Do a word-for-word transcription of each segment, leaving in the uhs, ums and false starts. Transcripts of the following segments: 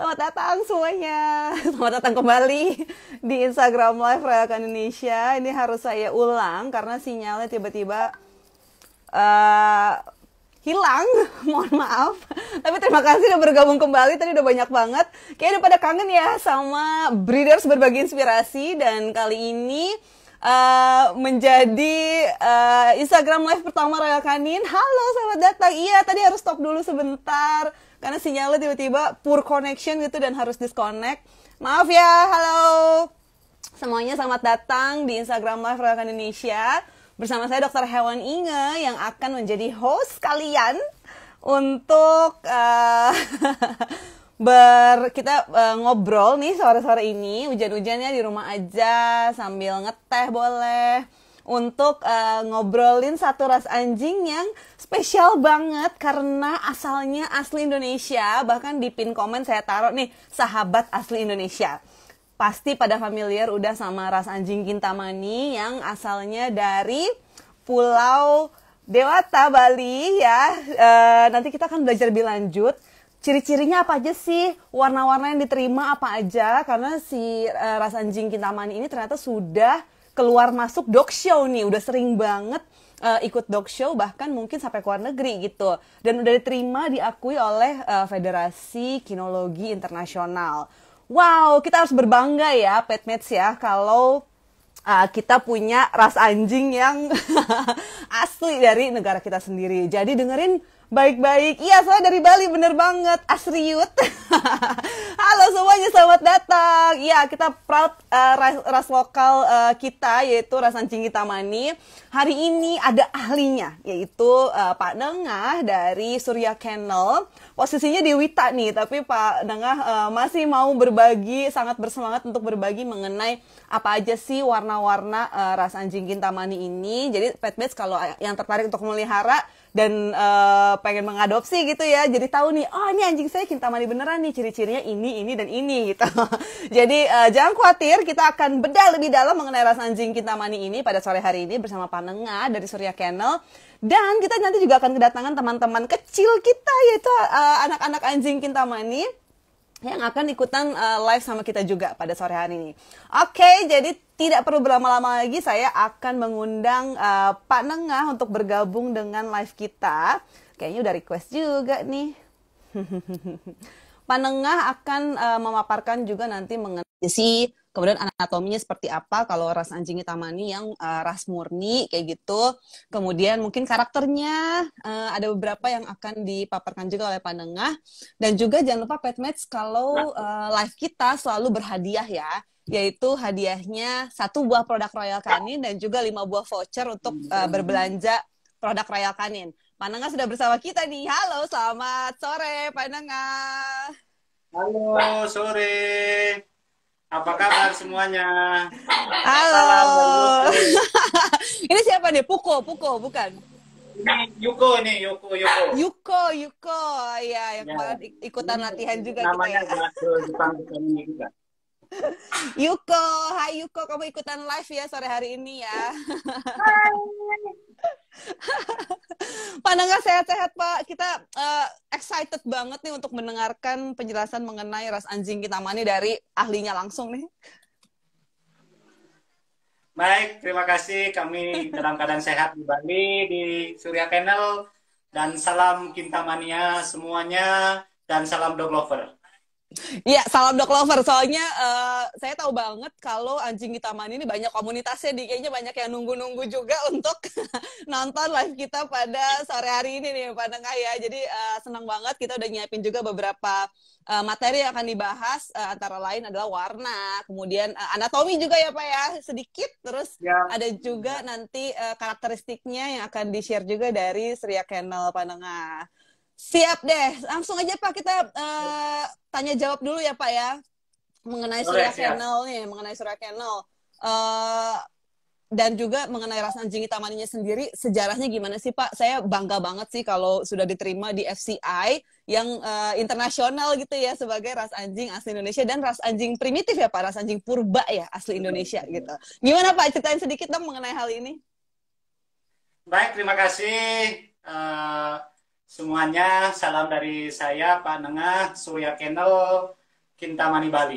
Selamat datang semuanya. Selamat datang kembali di Instagram Live Rayakan Indonesia. Ini harus saya ulang karena sinyalnya tiba-tiba uh, hilang. Mohon maaf. Tapi terima kasih udah bergabung kembali. Tadi udah banyak banget. Kayaknya udah pada kangen ya sama Breeders berbagi inspirasi. Dan kali ini uh, menjadi uh, Instagram Live pertama Rayakanin. Halo, selamat datang. Iya, tadi harus stop dulu sebentar karena sinyalnya tiba-tiba poor connection gitu dan harus disconnect. Maaf ya, halo. Semuanya selamat datang di Instagram Live Rayakan Indonesia. Bersama saya dokter Hewan Inge yang akan menjadi host kalian untuk uh, ber kita uh, ngobrol nih sore-sore ini. Hujan-hujannya di rumah aja sambil ngeteh boleh. Untuk uh, ngobrolin satu ras anjing yang spesial banget karena asalnya asli Indonesia. Bahkan di pin komen saya taruh nih, sahabat asli Indonesia. Pasti pada familiar udah sama ras anjing Kintamani yang asalnya dari Pulau Dewata, Bali ya. Uh, nanti kita akan belajar lebih lanjut. Ciri-cirinya apa aja sih? Warna-warna yang diterima apa aja? Karena si uh, ras anjing Kintamani ini ternyata sudah keluar masuk dog show nih, udah sering banget uh, ikut dog show, bahkan mungkin sampai ke luar negeri gitu. Dan udah diterima, diakui oleh uh, Federasi Kinologi Internasional. Wow, kita harus berbangga ya, Petmates ya, kalau uh, kita punya ras anjing yang asli dari negara kita sendiri. Jadi dengerin baik-baik. Iya, saya dari Bali, bener banget. Asriut. Halo semuanya, selamat datang. Iya, kita proud uh, ras, ras lokal uh, kita, yaitu ras anjing Kintamani. Hari ini ada ahlinya, yaitu uh, Pak Nengah dari Surya Kennel. Posisinya di Wita nih, tapi Pak Nengah uh, masih mau berbagi, sangat bersemangat untuk berbagi mengenai apa aja sih warna-warna uh, ras anjing Kintamani ini. Jadi, Petmates kalau yang tertarik untuk memelihara dan uh, pengen mengadopsi gitu ya, jadi tahu nih, oh ini anjing saya Kintamani beneran nih, ciri-cirinya ini, ini, dan ini gitu. Jadi uh, jangan khawatir, kita akan bedah lebih dalam mengenai ras anjing Kintamani ini pada sore hari ini bersama Pak Nengah dari Surya Kennel. Dan kita nanti juga akan kedatangan teman-teman kecil kita, yaitu uh, anak-anak anjing Kintamani yang akan ikutan uh, live sama kita juga pada sore hari ini. Oke, jadi tidak perlu berlama-lama lagi, saya akan mengundang uh, Pak Nengah untuk bergabung dengan live kita. Kayaknya udah request juga nih. Pak Nengah akan uh, memaparkan juga nanti mengenai si kemudian anatominya seperti apa kalau ras anjing Kintamani yang uh, ras murni kayak gitu. Kemudian mungkin karakternya uh, ada beberapa yang akan dipaparkan juga oleh Pak Nengah. Dan juga jangan lupa Petmates kalau uh, live kita selalu berhadiah ya, yaitu hadiahnya satu buah produk Royal Canin dan juga lima buah voucher untuk uh, berbelanja produk Royal Canin. Pak Nengah sudah bersama kita nih. Halo, selamat sore Pak Nengah. Halo, sore. Apa kabar semuanya? Halo. Salam dari Ini siapa nih? Puko, Puko, bukan? Ini Yuko nih, Yuko, Yuko. Yuko, Yuko. Ya, yang Ya. kemarin ikutan Ini latihan juga namanya kita ya. bahasa Jepang ini juga. Yuko, hai Yuko, kamu ikutan live ya sore hari ini ya. Pak Nengah sehat-sehat Pak. Kita uh, excited banget nih untuk mendengarkan penjelasan mengenai ras anjing Kintamani dari ahlinya langsung nih. Baik, terima kasih. Kami dalam keadaan sehat di Bali, di Surya Kennel. Dan salam Kintamania semuanya. Dan salam dog lover. Iya, salam dog lover. Soalnya uh, saya tahu banget kalau anjing Kintamani ini banyak komunitasnya, di kayaknya banyak yang nunggu-nunggu juga untuk nonton live kita pada sore hari ini nih Pak Nengah ya. Jadi uh, senang banget kita udah nyiapin juga beberapa uh, materi yang akan dibahas, uh, antara lain adalah warna, kemudian uh, anatomi juga ya Pak ya, sedikit. Terus Ya. ada juga nanti uh, karakteristiknya yang akan di-share juga dari Surya Kennel Pak Nengah. Siap deh, langsung aja Pak kita uh, tanya jawab dulu ya Pak ya mengenai Surya Kennel nih, mengenai Surya Kennel uh, dan juga mengenai ras anjing Kintamaninya sendiri, sejarahnya gimana sih Pak? Saya bangga banget sih kalau sudah diterima di F C I yang uh, internasional gitu ya sebagai ras anjing asli Indonesia dan ras anjing primitif ya Pak, ras anjing purba ya asli Indonesia gitu. Gimana Pak, ceritain sedikit dong mengenai hal ini? Baik, terima kasih. Uh... Semuanya, salam dari saya Pak Nengah, Surya Kennel. Kintamani Bali.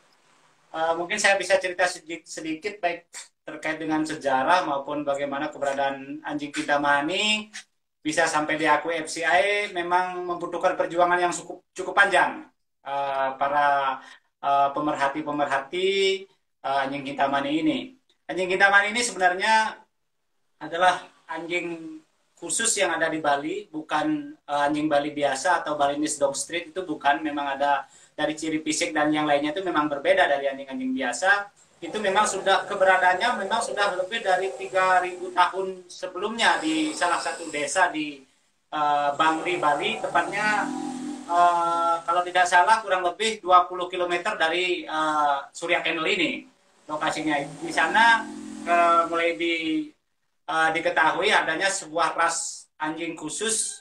Uh, mungkin saya bisa cerita sedikit, sedikit baik terkait dengan sejarah maupun bagaimana keberadaan anjing Kintamani bisa sampai diakui F C I memang membutuhkan perjuangan yang cukup cukup panjang. Uh, para uh, pemerhati-pemerhati uh, anjing Kintamani ini. Anjing Kintamani ini sebenarnya adalah anjing khusus yang ada di Bali, bukan uh, anjing Bali biasa atau Balinese Dog Street, itu bukan, memang ada dari ciri fisik dan yang lainnya itu memang berbeda dari anjing-anjing biasa. Itu memang sudah keberadaannya memang sudah lebih dari tiga ribu tahun sebelumnya di salah satu desa di uh, Bangli, Bali, tepatnya uh, kalau tidak salah kurang lebih dua puluh kilometer dari uh, Surya Canal ini lokasinya. Di sana uh, mulai di uh, diketahui adanya sebuah ras anjing khusus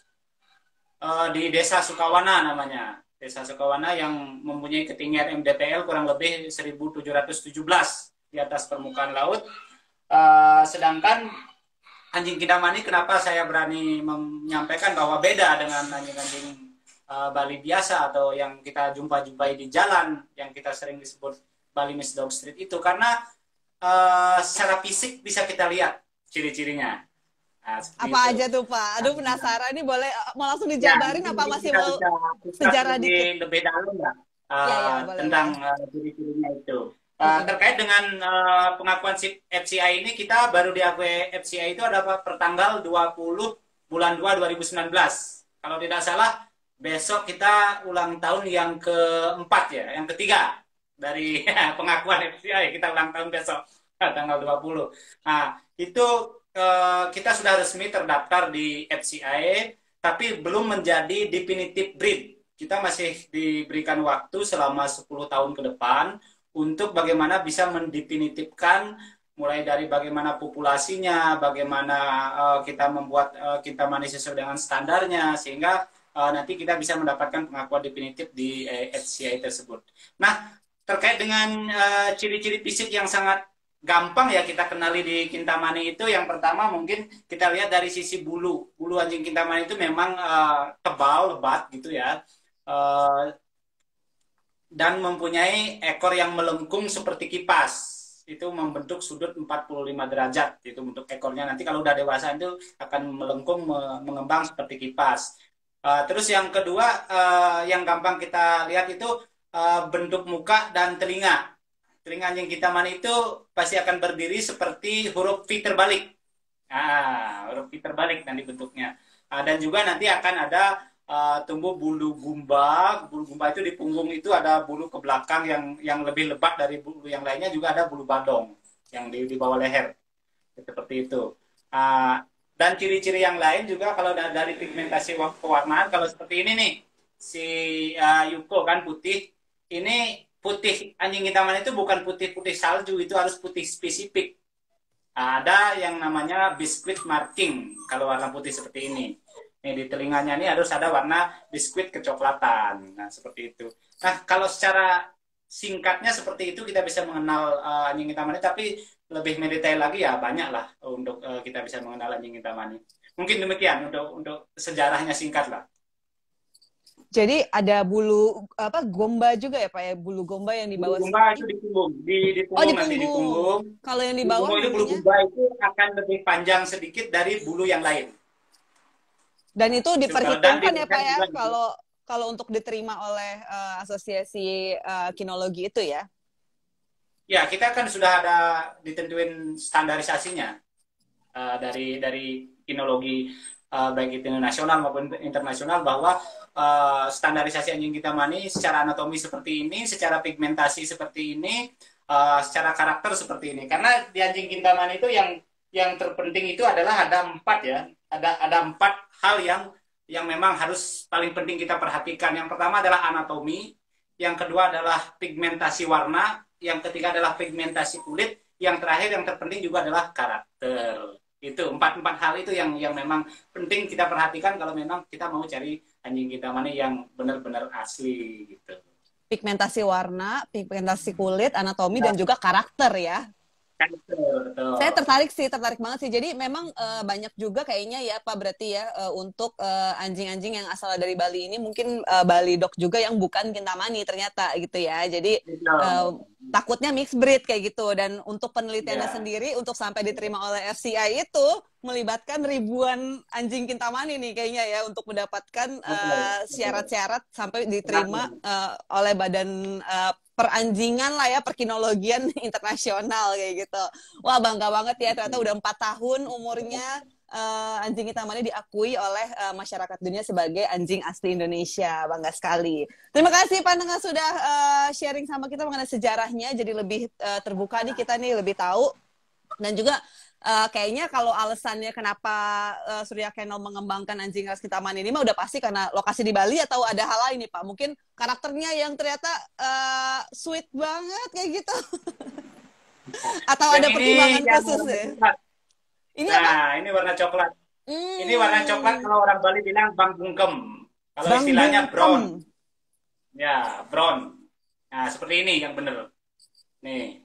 uh, di Desa Sukawana namanya. Desa Sukawana yang mempunyai ketinggian M D P L kurang lebih seribu tujuh ratus tujuh belas di atas permukaan laut. Uh, sedangkan anjing Kintamani, kenapa saya berani menyampaikan bahwa beda dengan anjing-anjing uh, Bali biasa atau yang kita jumpa-jumpai di jalan, yang kita sering disebut Balinese Dog Street itu, karena uh, secara fisik bisa kita lihat ciri-cirinya. Nah, apa itu aja tuh Pak? Aduh penasaran, ini boleh mau langsung dijabarin ya, apa masih mau sejarah dikit? Lebih dalam nggak uh, ya, ya, tentang uh, ciri-cirinya itu. Uh, hmm. Terkait dengan uh, pengakuan F C I ini, kita baru diakui F C I itu ada pertanggal dua puluh bulan dua dua ribu sembilan belas. Kalau tidak salah, besok kita ulang tahun yang keempat ya, yang ketiga dari pengakuan F C I. Kita ulang tahun besok, tanggal dua puluh. Nah, itu Uh, kita sudah resmi terdaftar di F C I, tapi belum menjadi definitive breed. Kita masih diberikan waktu selama sepuluh tahun ke depan untuk bagaimana bisa mendefinitifkan, mulai dari bagaimana populasinya, bagaimana uh, kita membuat uh, Kintamani sesuai dengan standarnya, sehingga uh, nanti kita bisa mendapatkan pengakuan definitif di uh, F C I tersebut. Nah, terkait dengan ciri-ciri uh, fisik yang sangat gampang ya kita kenali di Kintamani itu, yang pertama mungkin kita lihat dari sisi bulu. Bulu anjing Kintamani itu memang uh, tebal, lebat gitu ya. Uh, dan mempunyai ekor yang melengkung seperti kipas. Itu membentuk sudut empat puluh lima derajat. Itu bentuk ekornya. Nanti kalau udah dewasa itu akan melengkung, mengembang seperti kipas. Uh, terus yang kedua, uh, yang gampang kita lihat itu uh, bentuk muka dan telinga. Telinga anjing Kintamani itu pasti akan berdiri seperti huruf V terbalik. Nah, huruf V terbalik nanti bentuknya. Nah, dan juga nanti akan ada uh, tumbuh bulu gumba. Bulu gumba itu di punggung itu ada bulu ke belakang yang yang lebih lebat dari bulu yang lainnya. Juga ada bulu badong yang di, di bawah leher. Seperti itu. Uh, dan ciri-ciri yang lain juga kalau dari pigmentasi pewarnaan, kalau seperti ini nih, si uh, Yuko kan putih. Ini putih anjing Kintamani itu bukan putih-putih salju, itu harus putih spesifik. Ada yang namanya biskuit marking kalau warna putih seperti ini. Nih di telinganya ini harus ada warna biskuit kecoklatan. Nah, seperti itu. Nah, kalau secara singkatnya seperti itu kita bisa mengenal uh, anjing Kintamani, tapi lebih mendetail lagi ya banyak lah untuk uh, kita bisa mengenal anjing Kintamani. Mungkin demikian untuk untuk sejarahnya singkat lah. Jadi ada bulu apa gomba juga ya Pak ya, bulu gomba yang di bawah. Bulu gomba itu di punggung, di, di punggung, oh, di nanti di punggung. Kalau yang di bawah itu bulu gomba itu akan lebih panjang sedikit dari bulu yang lain. Dan itu diperhitungkan ya Pak ya, kalau kalau untuk diterima oleh uh, asosiasi uh, kinologi itu ya. Ya, kita kan sudah ada ditentuin standarisasinya uh, dari dari kinologi uh, baik itu nasional maupun internasional, bahwa Uh, standarisasi anjing Kintamani secara anatomi seperti ini, secara pigmentasi seperti ini, uh, secara karakter seperti ini. Karena di anjing Kintamani itu yang yang terpenting itu adalah ada empat ya, ada ada empat hal yang yang memang harus paling penting kita perhatikan. Yang pertama adalah anatomi, yang kedua adalah pigmentasi warna, yang ketiga adalah pigmentasi kulit, yang terakhir yang terpenting juga adalah karakter. Itu empat empat hal itu yang yang memang penting kita perhatikan kalau memang kita mau cari anjing Kintamani yang benar-benar asli gitu. Pigmentasi warna, pigmentasi kulit, anatomi, ya, dan juga karakter ya. Betul, Saya betul. tertarik sih, tertarik banget sih. Jadi memang uh, banyak juga kayaknya ya Pak berarti ya uh, untuk uh, anjing-anjing yang asal dari Bali ini mungkin uh, Bali Dog juga yang bukan Kintamani ternyata gitu ya. Jadi uh, Betul. takutnya mixed breed kayak gitu. Dan untuk penelitiannya Ya, sendiri untuk sampai diterima oleh F C I itu melibatkan ribuan anjing Kintamani nih kayaknya ya untuk mendapatkan betul, uh, betul. syarat-syarat sampai diterima Betul. uh, oleh badan uh, peranjingan lah ya perkinologian internasional kayak gitu. Wah bangga banget ya ternyata udah empat tahun umurnya uh, anjing hitam ini diakui oleh uh, masyarakat dunia sebagai anjing asli Indonesia. Bangga sekali. Terima kasih Pak Nengah sudah uh, sharing sama kita mengenai sejarahnya. Jadi lebih uh, terbuka nih kita nih lebih tahu dan juga uh, kayaknya kalau alasannya kenapa uh, Surya Kennel mengembangkan anjing ras Kintamani ini mah udah pasti karena lokasi di Bali atau ada hal lain nih Pak. Mungkin karakternya yang ternyata uh, sweet banget kayak gitu. Atau Yang ada ini pertimbangan yang khusus warna ya? coklat. Ini apa? Nah, ini warna coklat. Ini warna coklat Hmm, kalau orang Bali bilang bang bungkem. Kalau Bang istilahnya Bungkem. brown. Ya, brown. Nah, seperti ini yang benar. Nih.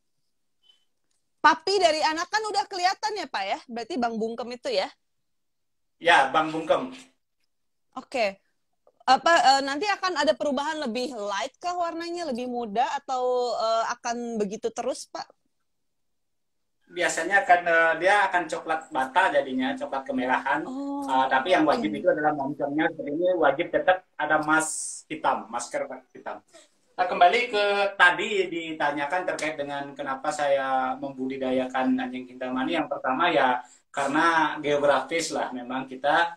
Papi dari anak kan udah kelihatan ya Pak ya? Berarti Bang Bungkem itu ya? Ya, bang bungkem. Oke. Apa uh, nanti akan ada perubahan lebih light kah warnanya, lebih muda atau uh, akan begitu terus Pak? Biasanya akan uh, dia akan coklat bata jadinya, coklat kemerahan. Uh, Oh, tapi yang oke. wajib itu adalah moncongnya seperti ini wajib tetap ada mas hitam, masker hitam. Nah, kembali ke tadi ditanyakan terkait dengan kenapa saya membudidayakan anjing Kintamani. Yang pertama ya karena geografis lah, memang kita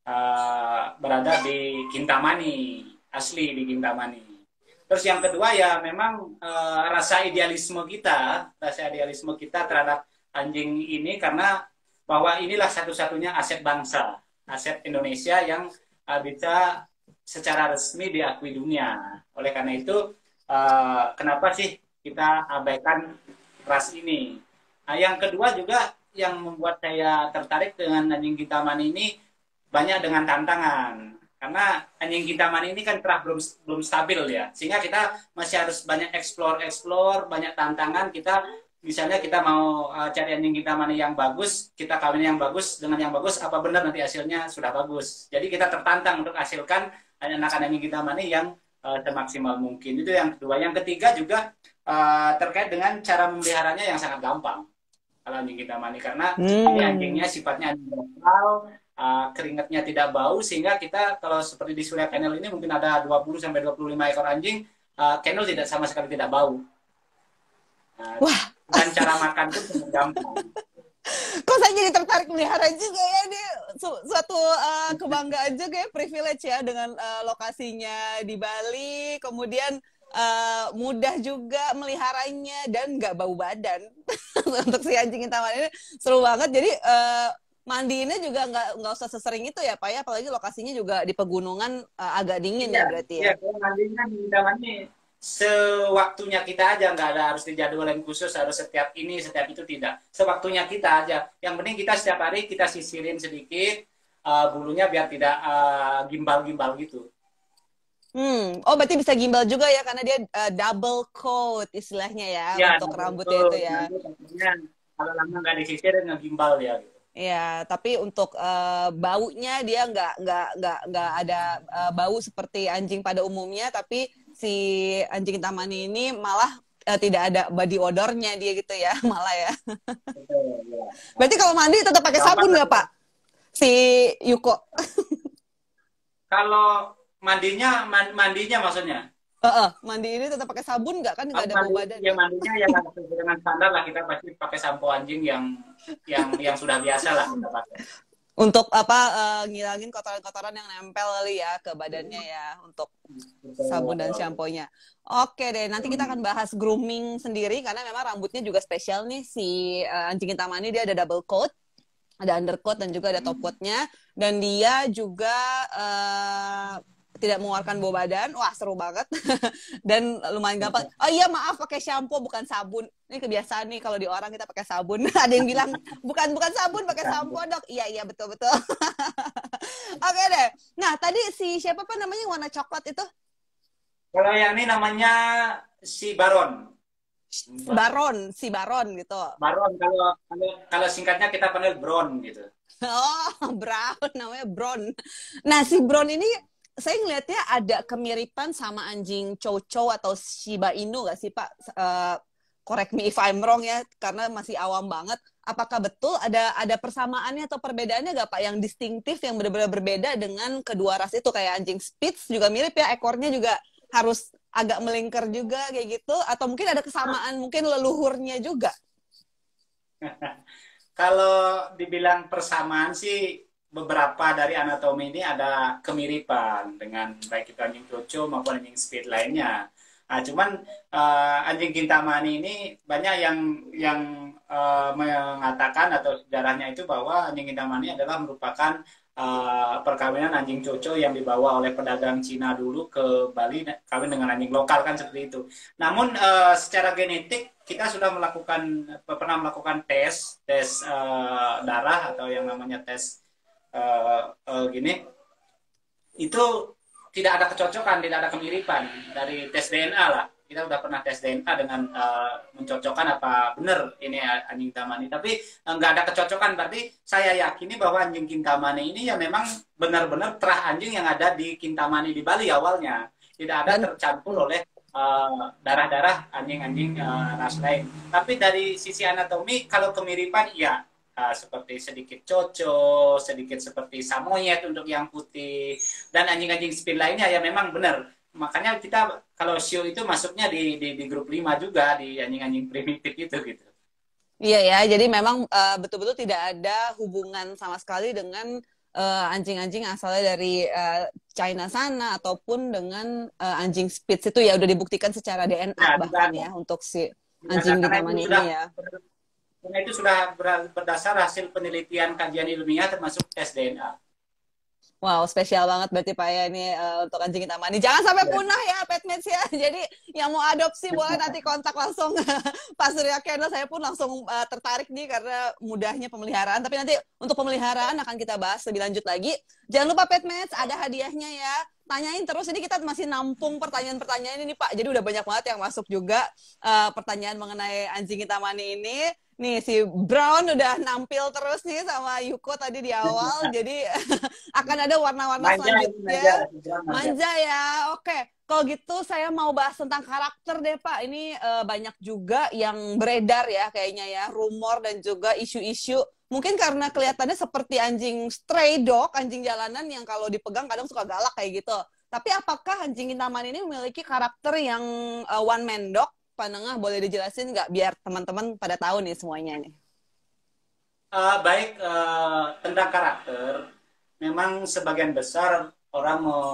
uh, berada di Kintamani, asli di Kintamani. Terus yang kedua ya memang uh, rasa idealisme kita, rasa idealisme kita terhadap anjing ini karena bahwa inilah satu-satunya aset bangsa, aset Indonesia yang uh, bisa secara resmi diakui dunia. Oleh karena itu, uh, kenapa sih kita abaikan ras ini? Nah, yang kedua juga yang membuat saya tertarik dengan anjing Kintamani ini banyak dengan tantangan. Karena anjing Kintamani ini kan terah belum belum stabil ya, sehingga kita masih harus banyak explore explore, banyak tantangan. Kita misalnya kita mau uh, cari anjing Kintamani yang bagus, kita kawin yang bagus dengan yang bagus, apa benar nanti hasilnya sudah bagus. Jadi kita tertantang untuk hasilkan anak-anak anjing Kintamani yang uh, semaksimal mungkin. Itu yang kedua. Yang ketiga juga uh, terkait dengan cara memeliharanya yang sangat gampang kalau anjing Kintamani, karena ini Hmm. anjingnya sifatnya anjing lokal, uh, keringatnya tidak bau, sehingga kita kalau seperti di Surya Kennel ini mungkin ada dua puluh sampai dua puluh lima ekor anjing, uh, kennel tidak sama sekali tidak bau. Nah, Wah, dan cara makan pun sangat gampang. kok saya jadi tertarik melihara juga ya ini su- suatu uh, kebanggaan juga ya privilege ya dengan uh, lokasinya di Bali kemudian uh, mudah juga meliharanya dan nggak bau badan untuk si anjing hitam ini seru banget jadi uh, mandiinnya juga nggak nggak usah sesering itu ya Pak ya apalagi lokasinya juga di pegunungan uh, agak dingin Iya, ya berarti iya, ya. kalau mandinya di taman ini sewaktunya kita aja, nggak ada harus dijadwalin khusus harus setiap ini setiap itu, tidak, sewaktunya kita aja. Yang penting kita setiap hari kita sisirin sedikit uh, bulunya biar tidak uh, gimbal-gimbal gitu. Hmm, oh berarti bisa gimbal juga ya karena dia uh, double coat istilahnya ya Ya, untuk nanti itu rambutnya itu ya. nanti takutnya kalau lama nggak disisir ngegimbal ya gitu. Ya, tapi untuk uh, baunya dia nggak nggak nggak nggak ada uh, bau seperti anjing pada umumnya, tapi si anjing taman ini malah uh, tidak ada body odornya dia gitu ya, malah ya. Betul, ya. Berarti kalau mandi tetap pakai Gampang sabun lah. nggak Pak? Si Yuko. Kalau mandinya man, mandinya maksudnya. Heeh, mandi ini tetap pakai sabun nggak kan nggak Kalau ada bau mandi, badan ya ya? mandinya ya sesuai dengan standar lah, kita pasti pakai sampo anjing yang yang yang sudah biasa lah kita pakai. Untuk apa uh, ngilangin kotoran-kotoran yang nempel kali ya ke badannya ya untuk sabun dan Betul. shampoo-nya. Oke deh, nanti kita akan bahas grooming sendiri karena memang rambutnya juga spesial nih si uh, anjing hitamani dia ada double coat, ada undercoat dan juga ada top coatnya dan dia juga uh, tidak mengeluarkan bau badan. Wah, seru banget. Dan lumayan gampang. Oh iya, maaf pakai shampoo bukan sabun. Ini kebiasaan nih kalau di orang kita pakai sabun. Ada yang bilang bukan bukan sabun pakai sampo, Dok. Iya, iya betul betul. Oke deh. Nah, tadi si siapa apa namanya yang warna coklat itu? Kalau yang ini namanya si Baron. Baron, si Baron gitu. Baron, kalau kalau, kalau singkatnya kita panggil Bron gitu. Oh, Brown, namanya Bron. Nah, si Bron ini saya ngelihatnya ada kemiripan sama anjing Chow Chow atau Shiba Inu nggak sih, Pak? Uh, correct me if I'm wrong ya, karena masih awam banget. Apakah betul ada ada persamaannya atau perbedaannya nggak, Pak, yang distintif, yang benar-benar berbeda dengan kedua ras itu? Kayak anjing Spitz juga mirip ya, ekornya juga harus agak melingkar juga kayak gitu, atau mungkin ada kesamaan, mungkin leluhurnya juga? Kalau dibilang persamaan sih, beberapa dari anatomi ini ada kemiripan dengan baik itu anjing Chow maupun anjing Spitz lainnya. Nah, cuman uh, anjing Kintamani ini banyak yang yang uh, mengatakan atau sejarahnya itu bahwa anjing Kintamani adalah merupakan uh, perkawinan anjing Chow yang dibawa oleh pedagang Cina dulu ke Bali, kawin dengan anjing lokal kan seperti itu. Namun uh, secara genetik kita sudah melakukan pernah melakukan tes tes uh, darah atau yang namanya tes uh, uh, gini, itu tidak ada kecocokan, tidak ada kemiripan dari tes D N A lah. Kita sudah pernah tes D N A dengan uh, mencocokkan apa benar ini anjing Kintamani, tapi uh, nggak ada kecocokan. Berarti saya yakini bahwa anjing Kintamani ini ya memang benar-benar terah anjing yang ada di Kintamani di Bali awalnya, tidak ada tercampur oleh darah-darah uh, anjing-anjing uh, ras lain. Tapi dari sisi anatomi, kalau kemiripan, ya uh, seperti sedikit Chow, sedikit seperti Samoyed untuk yang putih, dan anjing-anjing Spitz lainnya ya memang benar. Makanya kita kalau Shih itu masuknya di, di, di grup lima juga, di anjing-anjing primitif itu gitu. Iya ya, jadi memang betul-betul uh, tidak ada hubungan sama sekali dengan anjing-anjing uh, asalnya dari uh, China sana ataupun dengan uh, anjing Spitz itu ya udah dibuktikan secara D N A ya, bahkan ya untuk si anjing Kintamani ini ya. Karena itu sudah berdasar hasil penelitian kajian ilmiah termasuk tes D N A. Wow, spesial banget berarti Pak ya ini uh, untuk anjing Kintamani. Jangan sampai punah ya Petmates ya. Jadi yang mau adopsi boleh nanti kontak langsung Pak Surya Keno. Saya pun langsung uh, tertarik nih karena mudahnya pemeliharaan. Tapi nanti untuk pemeliharaan akan kita bahas lebih lanjut lagi. Jangan lupa Petmates ada hadiahnya ya. Tanyain terus, ini kita masih nampung pertanyaan-pertanyaan ini Pak. Jadi udah banyak banget yang masuk juga uh, pertanyaan mengenai anjing Kintamani ini. Nih si Brown udah nampil terus nih sama Yuko tadi di awal. Jadi akan ada warna-warna selanjutnya. Manja, manja ya. Oke. Kalau gitu saya mau bahas tentang karakter deh Pak. Ini uh, banyak juga yang beredar ya kayaknya ya. Rumor dan juga isu-isu. Mungkin karena kelihatannya seperti anjing stray dog, anjing jalanan yang kalau dipegang kadang suka galak kayak gitu. Tapi apakah anjing Kintamani ini memiliki karakter yang uh, one man dog? Panengah boleh dijelasin nggak biar teman-teman pada tahu nih semuanya nih. Uh, baik, uh, tentang karakter, memang sebagian besar orang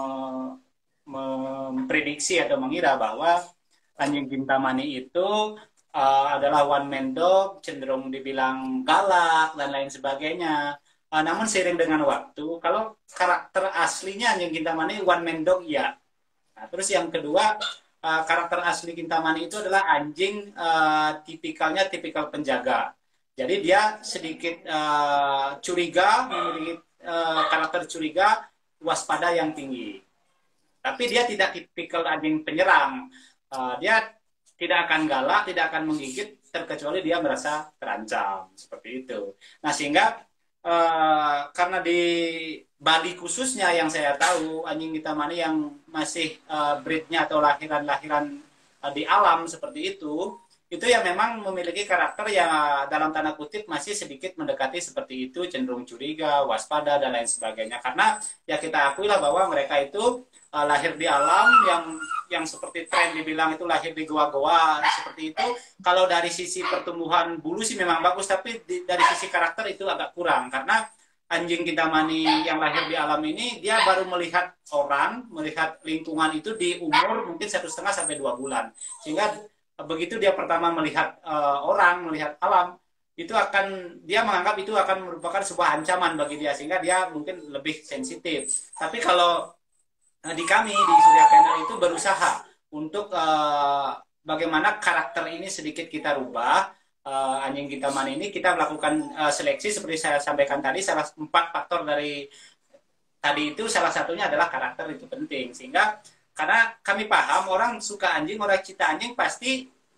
memprediksi atau mengira bahwa anjing Kintamani itu uh, adalah one man dog, cenderung dibilang galak dan lain sebagainya. Uh, namun seiring dengan waktu, kalau karakter aslinya anjing Kintamani one man dog ya. Nah, terus yang kedua, Uh, karakter asli Kintamani itu adalah anjing uh, tipikalnya tipikal penjaga. Jadi dia sedikit uh, curiga, memiliki uh, karakter curiga, waspada yang tinggi. Tapi dia tidak tipikal anjing penyerang. Uh, dia tidak akan galak, tidak akan menggigit, terkecuali dia merasa terancam. Seperti itu. Nah sehingga uh, karena di Bali khususnya yang saya tahu, anjing Kintamani yang masih uh, breednya atau lahiran-lahiran uh, di alam seperti itu, itu ya memang memiliki karakter yang uh, dalam tanda kutip masih sedikit mendekati seperti itu, cenderung curiga, waspada, dan lain sebagainya. Karena ya kita akuilah bahwa mereka itu uh, lahir di alam yang yang seperti tren dibilang itu lahir di goa-goa seperti itu. Kalau dari sisi pertumbuhan bulu sih memang bagus, tapi di, dari sisi karakter itu agak kurang. Karena anjing Kintamani yang lahir di alam ini, dia baru melihat orang, melihat lingkungan itu di umur mungkin satu setengah sampai dua bulan. Sehingga begitu dia pertama melihat uh, orang, melihat alam, itu akan dia menganggap itu akan merupakan sebuah ancaman bagi dia, sehingga dia mungkin lebih sensitif. Tapi kalau uh, di kami di Surya Kennel itu berusaha untuk uh, bagaimana karakter ini sedikit kita rubah. Uh, anjing Kintamani ini kita melakukan uh, seleksi seperti saya sampaikan tadi, salah empat faktor dari tadi itu salah satunya adalah karakter itu penting. Sehingga karena kami paham orang suka anjing, orang cinta anjing pasti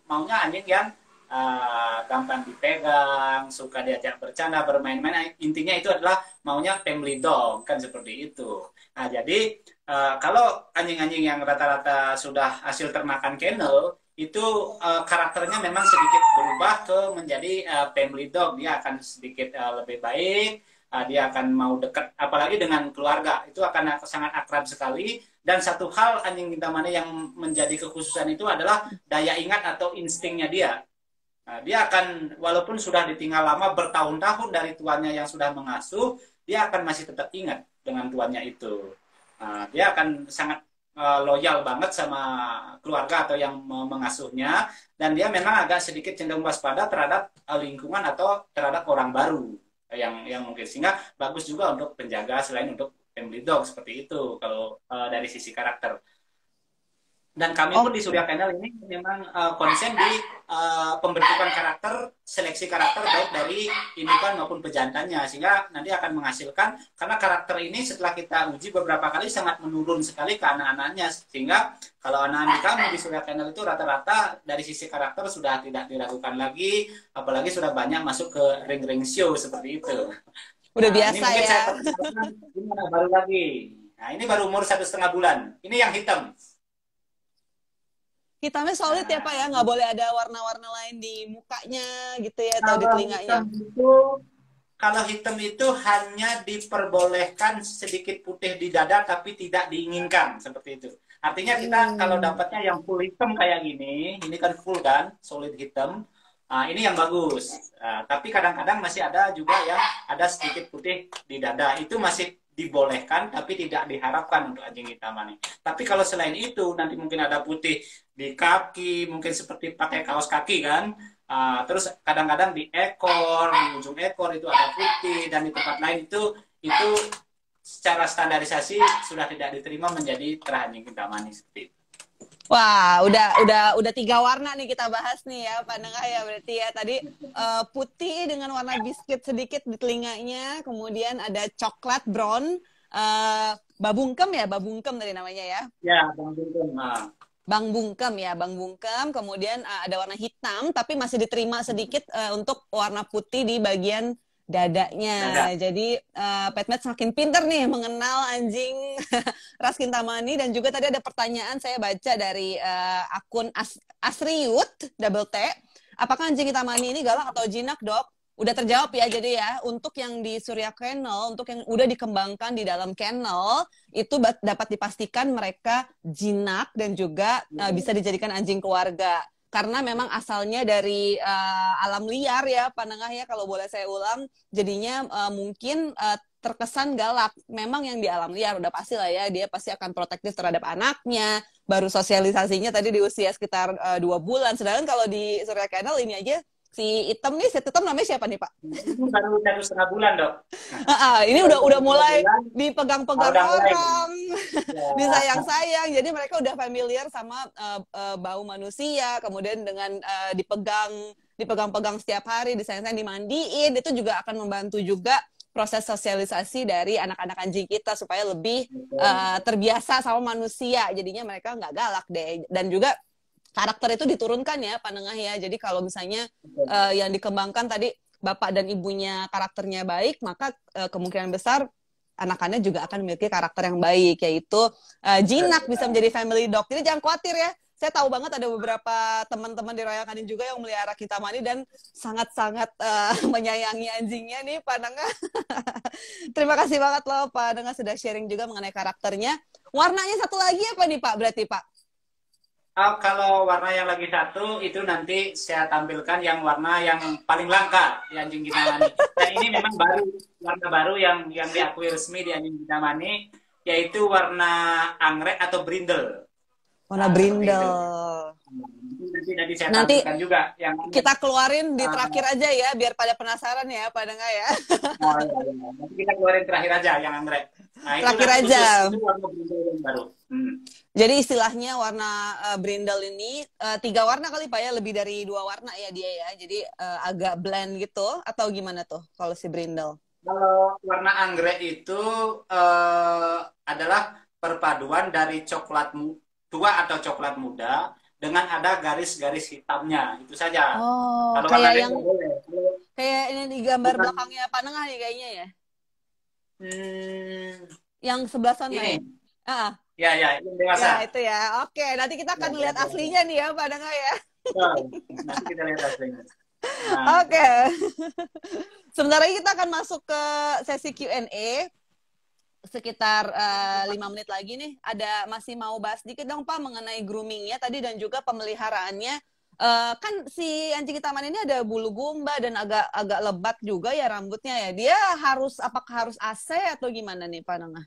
maunya anjing yang uh, gampang dipegang, suka diajak bercanda, bermain-main. Intinya itu adalah maunya family dog, kan seperti itu. Nah, jadi uh, kalau anjing-anjing yang rata-rata sudah hasil ternakan kennel, itu uh, karakternya memang sedikit berubah ke menjadi uh, family dog. Dia akan sedikit uh, lebih baik, uh, dia akan mau dekat, apalagi dengan keluarga. Itu akan sangat akrab sekali. Dan satu hal anjing Kintamani yang menjadi kekhususan itu adalah daya ingat atau instingnya dia. Nah, dia akan, walaupun sudah ditinggal lama bertahun-tahun dari tuannya yang sudah mengasuh, dia akan masih tetap ingat dengan tuannya itu. Nah, dia akan sangat uh, loyal banget sama keluarga atau yang mengasuhnya, dan dia memang agak sedikit cenderung waspada terhadap uh, lingkungan atau terhadap orang baru yang yang mungkin, sehingga bagus juga untuk penjaga selain untuk family dog seperti itu kalau uh, dari sisi karakter. Dan kami pun di Surya Kennel ini memang uh, konsen di uh, pembentukan karakter, seleksi karakter baik dari indukan maupun pejantannya, sehingga nanti akan menghasilkan, karena karakter ini setelah kita uji beberapa kali sangat menurun sekali ke anak-anaknya, sehingga kalau anak-anak kami di Surya Kennel itu rata-rata dari sisi karakter sudah tidak diragukan lagi, apalagi sudah banyak masuk ke ring-ring show seperti itu. Udah nah, biasa ini ya. Saya gimana baru lagi. Nah, ini baru umur satu setengah bulan. Ini yang hitam. Hitamnya solid ya Pak ya, nggak boleh ada warna-warna lain di mukanya gitu ya, atau kalau di telinganya. Hitam itu, kalau hitam itu hanya diperbolehkan sedikit putih di dada, tapi tidak diinginkan seperti itu. Artinya kita hmm. kalau dapatnya yang full hitam kayak gini, ini kan full kan, solid hitam. Nah, ini yang bagus. Nah, tapi kadang-kadang masih ada juga yang ada sedikit putih di dada. Itu masih dibolehkan, tapi tidak diharapkan untuk anjing Kintamani. Tapi kalau selain itu, nanti mungkin ada putih di kaki, mungkin seperti pakai kaos kaki kan. Uh, terus kadang-kadang di ekor, di ujung ekor itu ada putih, dan di tempat lain itu itu secara standarisasi sudah tidak diterima menjadi terah anjing Kintamani seperti itu. Wah, udah udah udah tiga warna nih kita bahas nih ya, Pak Nengah ya, berarti ya. Tadi uh, putih dengan warna biskuit sedikit di telinganya, kemudian ada coklat brown, uh, babungkem ya, babungkem tadi namanya ya. Ya, babungkem. Nah. Bang Bungkem ya, Bang Bungkem. Kemudian uh, ada warna hitam, tapi masih diterima sedikit uh, untuk warna putih di bagian dadanya. Dada. Jadi uh, Petmed semakin pinter nih mengenal anjing ras Kintamani. Dan juga tadi ada pertanyaan saya baca dari uh, akun As Asriut double T. Apakah anjing Kintamani ini galak atau jinak, Dok? Udah terjawab ya. Jadi ya, untuk yang di Surya Kennel, untuk yang udah dikembangkan di dalam kennel, itu dapat dipastikan mereka jinak dan juga uh, bisa dijadikan anjing keluarga. Karena memang asalnya dari uh, alam liar ya, Pak Nengah ya, kalau boleh saya ulang, jadinya uh, mungkin uh, terkesan galak. Memang yang di alam liar udah pasti lah ya, dia pasti akan protektif terhadap anaknya, baru sosialisasinya tadi di usia sekitar uh, dua bulan. Sedangkan kalau di Surya Kennel ini aja, si Item nih, si Item namanya siapa nih Pak? Itu baru satu setengah bulan Dok. Nah, ini udah udah mulai dipegang-pegang orang, ya. Disayang-sayang. Jadi mereka udah familiar sama uh, uh, bau manusia, kemudian dengan uh, dipegang, dipegang-pegang setiap hari, disayang-sayang, dimandiin, itu juga akan membantu juga proses sosialisasi dari anak-anak anjing kita supaya lebih uh, terbiasa sama manusia. Jadinya mereka nggak galak deh. Dan juga karakter itu diturunkan ya, Pak Nengah ya. Jadi kalau misalnya uh, yang dikembangkan tadi bapak dan ibunya karakternya baik, maka uh, kemungkinan besar anak-anaknya juga akan memiliki karakter yang baik, yaitu uh, jinak, bisa menjadi family dog. Jadi jangan khawatir ya. Saya tahu banget ada beberapa teman-teman di Royal Canin juga yang melihara Kintamani dan sangat-sangat uh, menyayangi anjingnya nih, Pak Nengah. Terima kasih banget loh Pak Nengah sudah sharing juga mengenai karakternya. Warnanya satu lagi apa nih Pak berarti Pak? Oh, kalau warna yang lagi satu itu nanti saya tampilkan yang warna yang paling langka di anjing Kintamani. Dan ini memang baru, warna baru yang yang diakui resmi di anjing Kintamani, yaitu warna anggrek atau brindle. Warna nah, brindle. Nanti, nanti saya nanti tampilkan juga. Yang kita keluarin di terakhir uh, aja ya, biar pada penasaran ya, pada nggak ya? Oh, iya, iya. Nanti kita keluarin terakhir aja yang anggrek. Nah, terakhir itu aja. Khusus, itu warna brindle yang baru. Hmm. Jadi istilahnya warna uh, brindle ini uh, tiga warna kali Pak ya, lebih dari dua warna ya dia ya. Jadi uh, agak blend gitu atau gimana tuh kalau si brindle? Kalau warna anggrek itu uh, adalah perpaduan dari coklat tua atau coklat muda dengan ada garis-garis hitamnya, itu saja. Oh, Kalau warna kayak lain yang nggak boleh. Kalau kayak ini di gambar bukan, belakangnya Pak Nengah nih kayaknya ya. hmm, Yang sebelah sana ya. ini, Ah, ya ya, yang ya dewasa. itu ya. Oke, nanti kita Ya, akan yang lihat dewasa. aslinya nih ya Pak Nengah ya. Betul. Nanti kita lihat hasilnya. Nah, Oke. Sebentar lagi kita akan masuk ke sesi Q and A. Sekitar uh, lima menit lagi nih. Ada masih mau bahas dikit dong Pak mengenai groomingnya tadi dan juga pemeliharaannya. Uh, kan si anjing taman ini ada bulu gumba dan agak agak lebat juga ya rambutnya ya. Dia harus apakah harus A C atau gimana nih Pak Nengah?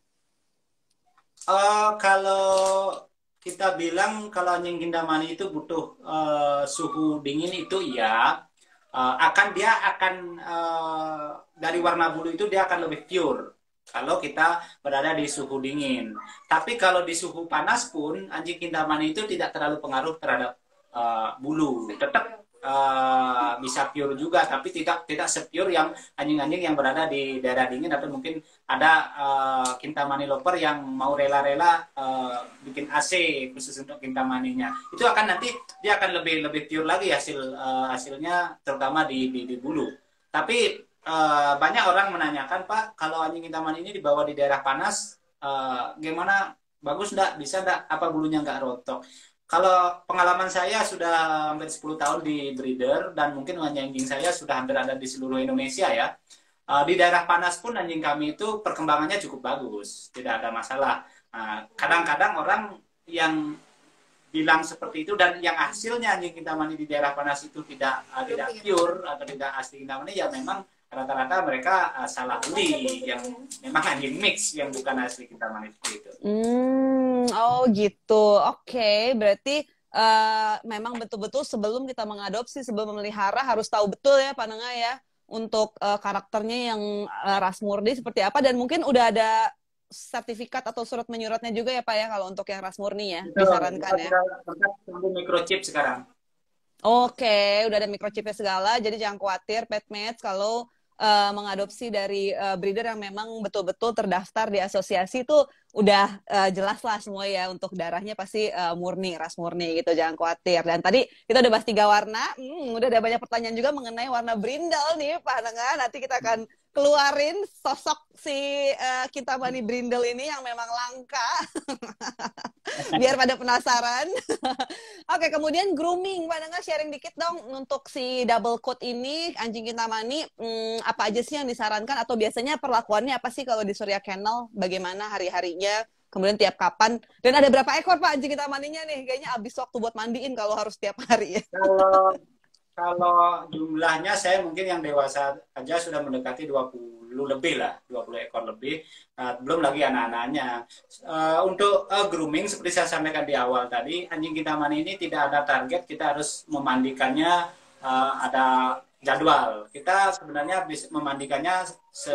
uh, kalau kita bilang kalau anjing Kintamani itu butuh uh, suhu dingin itu ya, uh, akan dia akan uh, dari warna bulu itu dia akan lebih pure kalau kita berada di suhu dingin. Tapi kalau di suhu panas pun anjing Kintamani itu tidak terlalu pengaruh terhadap uh, bulu. Tetap uh, bisa pure juga, tapi tidak tidak sepure yang anjing-anjing yang berada di daerah dingin atau mungkin ada uh, Kintamani lover yang mau rela-rela uh, bikin A C khusus untuk Kintamaninya. Itu akan nanti dia akan lebih lebih pure lagi hasil uh, hasilnya terutama di, di di bulu. Tapi uh, banyak orang menanyakan, Pak, kalau anjing Kintamani ini dibawa di daerah panas, uh, gimana? Bagus enggak? Bisa enggak? Apa bulunya enggak rontok? Kalau pengalaman saya sudah hampir sepuluh tahun di breeder dan mungkin anjing saya sudah hampir ada di seluruh Indonesia ya. Uh, di daerah panas pun anjing kami itu perkembangannya cukup bagus, tidak ada masalah. Kadang-kadang uh, orang yang bilang seperti itu dan yang hasilnya anjing Kintamani di daerah panas itu tidak uh, tidak pure atau tidak asli Kintamani, ya memang rata-rata mereka uh, salah beli yang memang anjing mix yang bukan asli Kintamani seperti itu. Hmm, oh gitu. Oke, okay. Berarti uh, memang betul-betul sebelum kita mengadopsi, sebelum memelihara harus tahu betul ya Pak Nengah ya untuk uh, karakternya yang uh, ras murni seperti apa dan mungkin udah ada sertifikat atau surat menyuratnya juga ya Pak ya kalau untuk yang ras murni ya Betul, disarankan ya. Kita microchip sekarang. Oke, okay. Udah ada microchipnya segala, jadi jangan khawatir petmeds kalau uh, mengadopsi dari uh, breeder yang memang betul-betul terdaftar di asosiasi itu udah uh, jelas lah semua ya untuk darahnya pasti uh, murni, ras murni gitu, jangan khawatir. Dan tadi kita udah bahas tiga warna, hmm, udah ada banyak pertanyaan juga mengenai warna brindle nih Pak Nengah. Nanti kita akan keluarin sosok si uh, Kintamani brindle ini yang memang langka. Biar pada penasaran. Oke, kemudian grooming. Pak Nengah sharing dikit dong untuk si double coat ini, anjing Kintamani, hmm, apa aja sih yang disarankan atau biasanya perlakuannya apa sih kalau di Surya Kennel? Bagaimana hari-harinya? Kemudian tiap kapan? Dan ada berapa ekor Pak anjing Kintamaninya nih? Kayaknya habis waktu buat mandiin kalau harus tiap hari ya. Kalau kalau jumlahnya saya mungkin yang dewasa aja sudah mendekati dua puluh lebih lah, dua puluh ekor lebih. Uh, belum lagi anak-anaknya. Uh, untuk uh, grooming seperti saya sampaikan di awal tadi, anjing Kintamani ini tidak ada target, kita harus memandikannya uh, ada jadwal. Kita sebenarnya bisa memandikannya se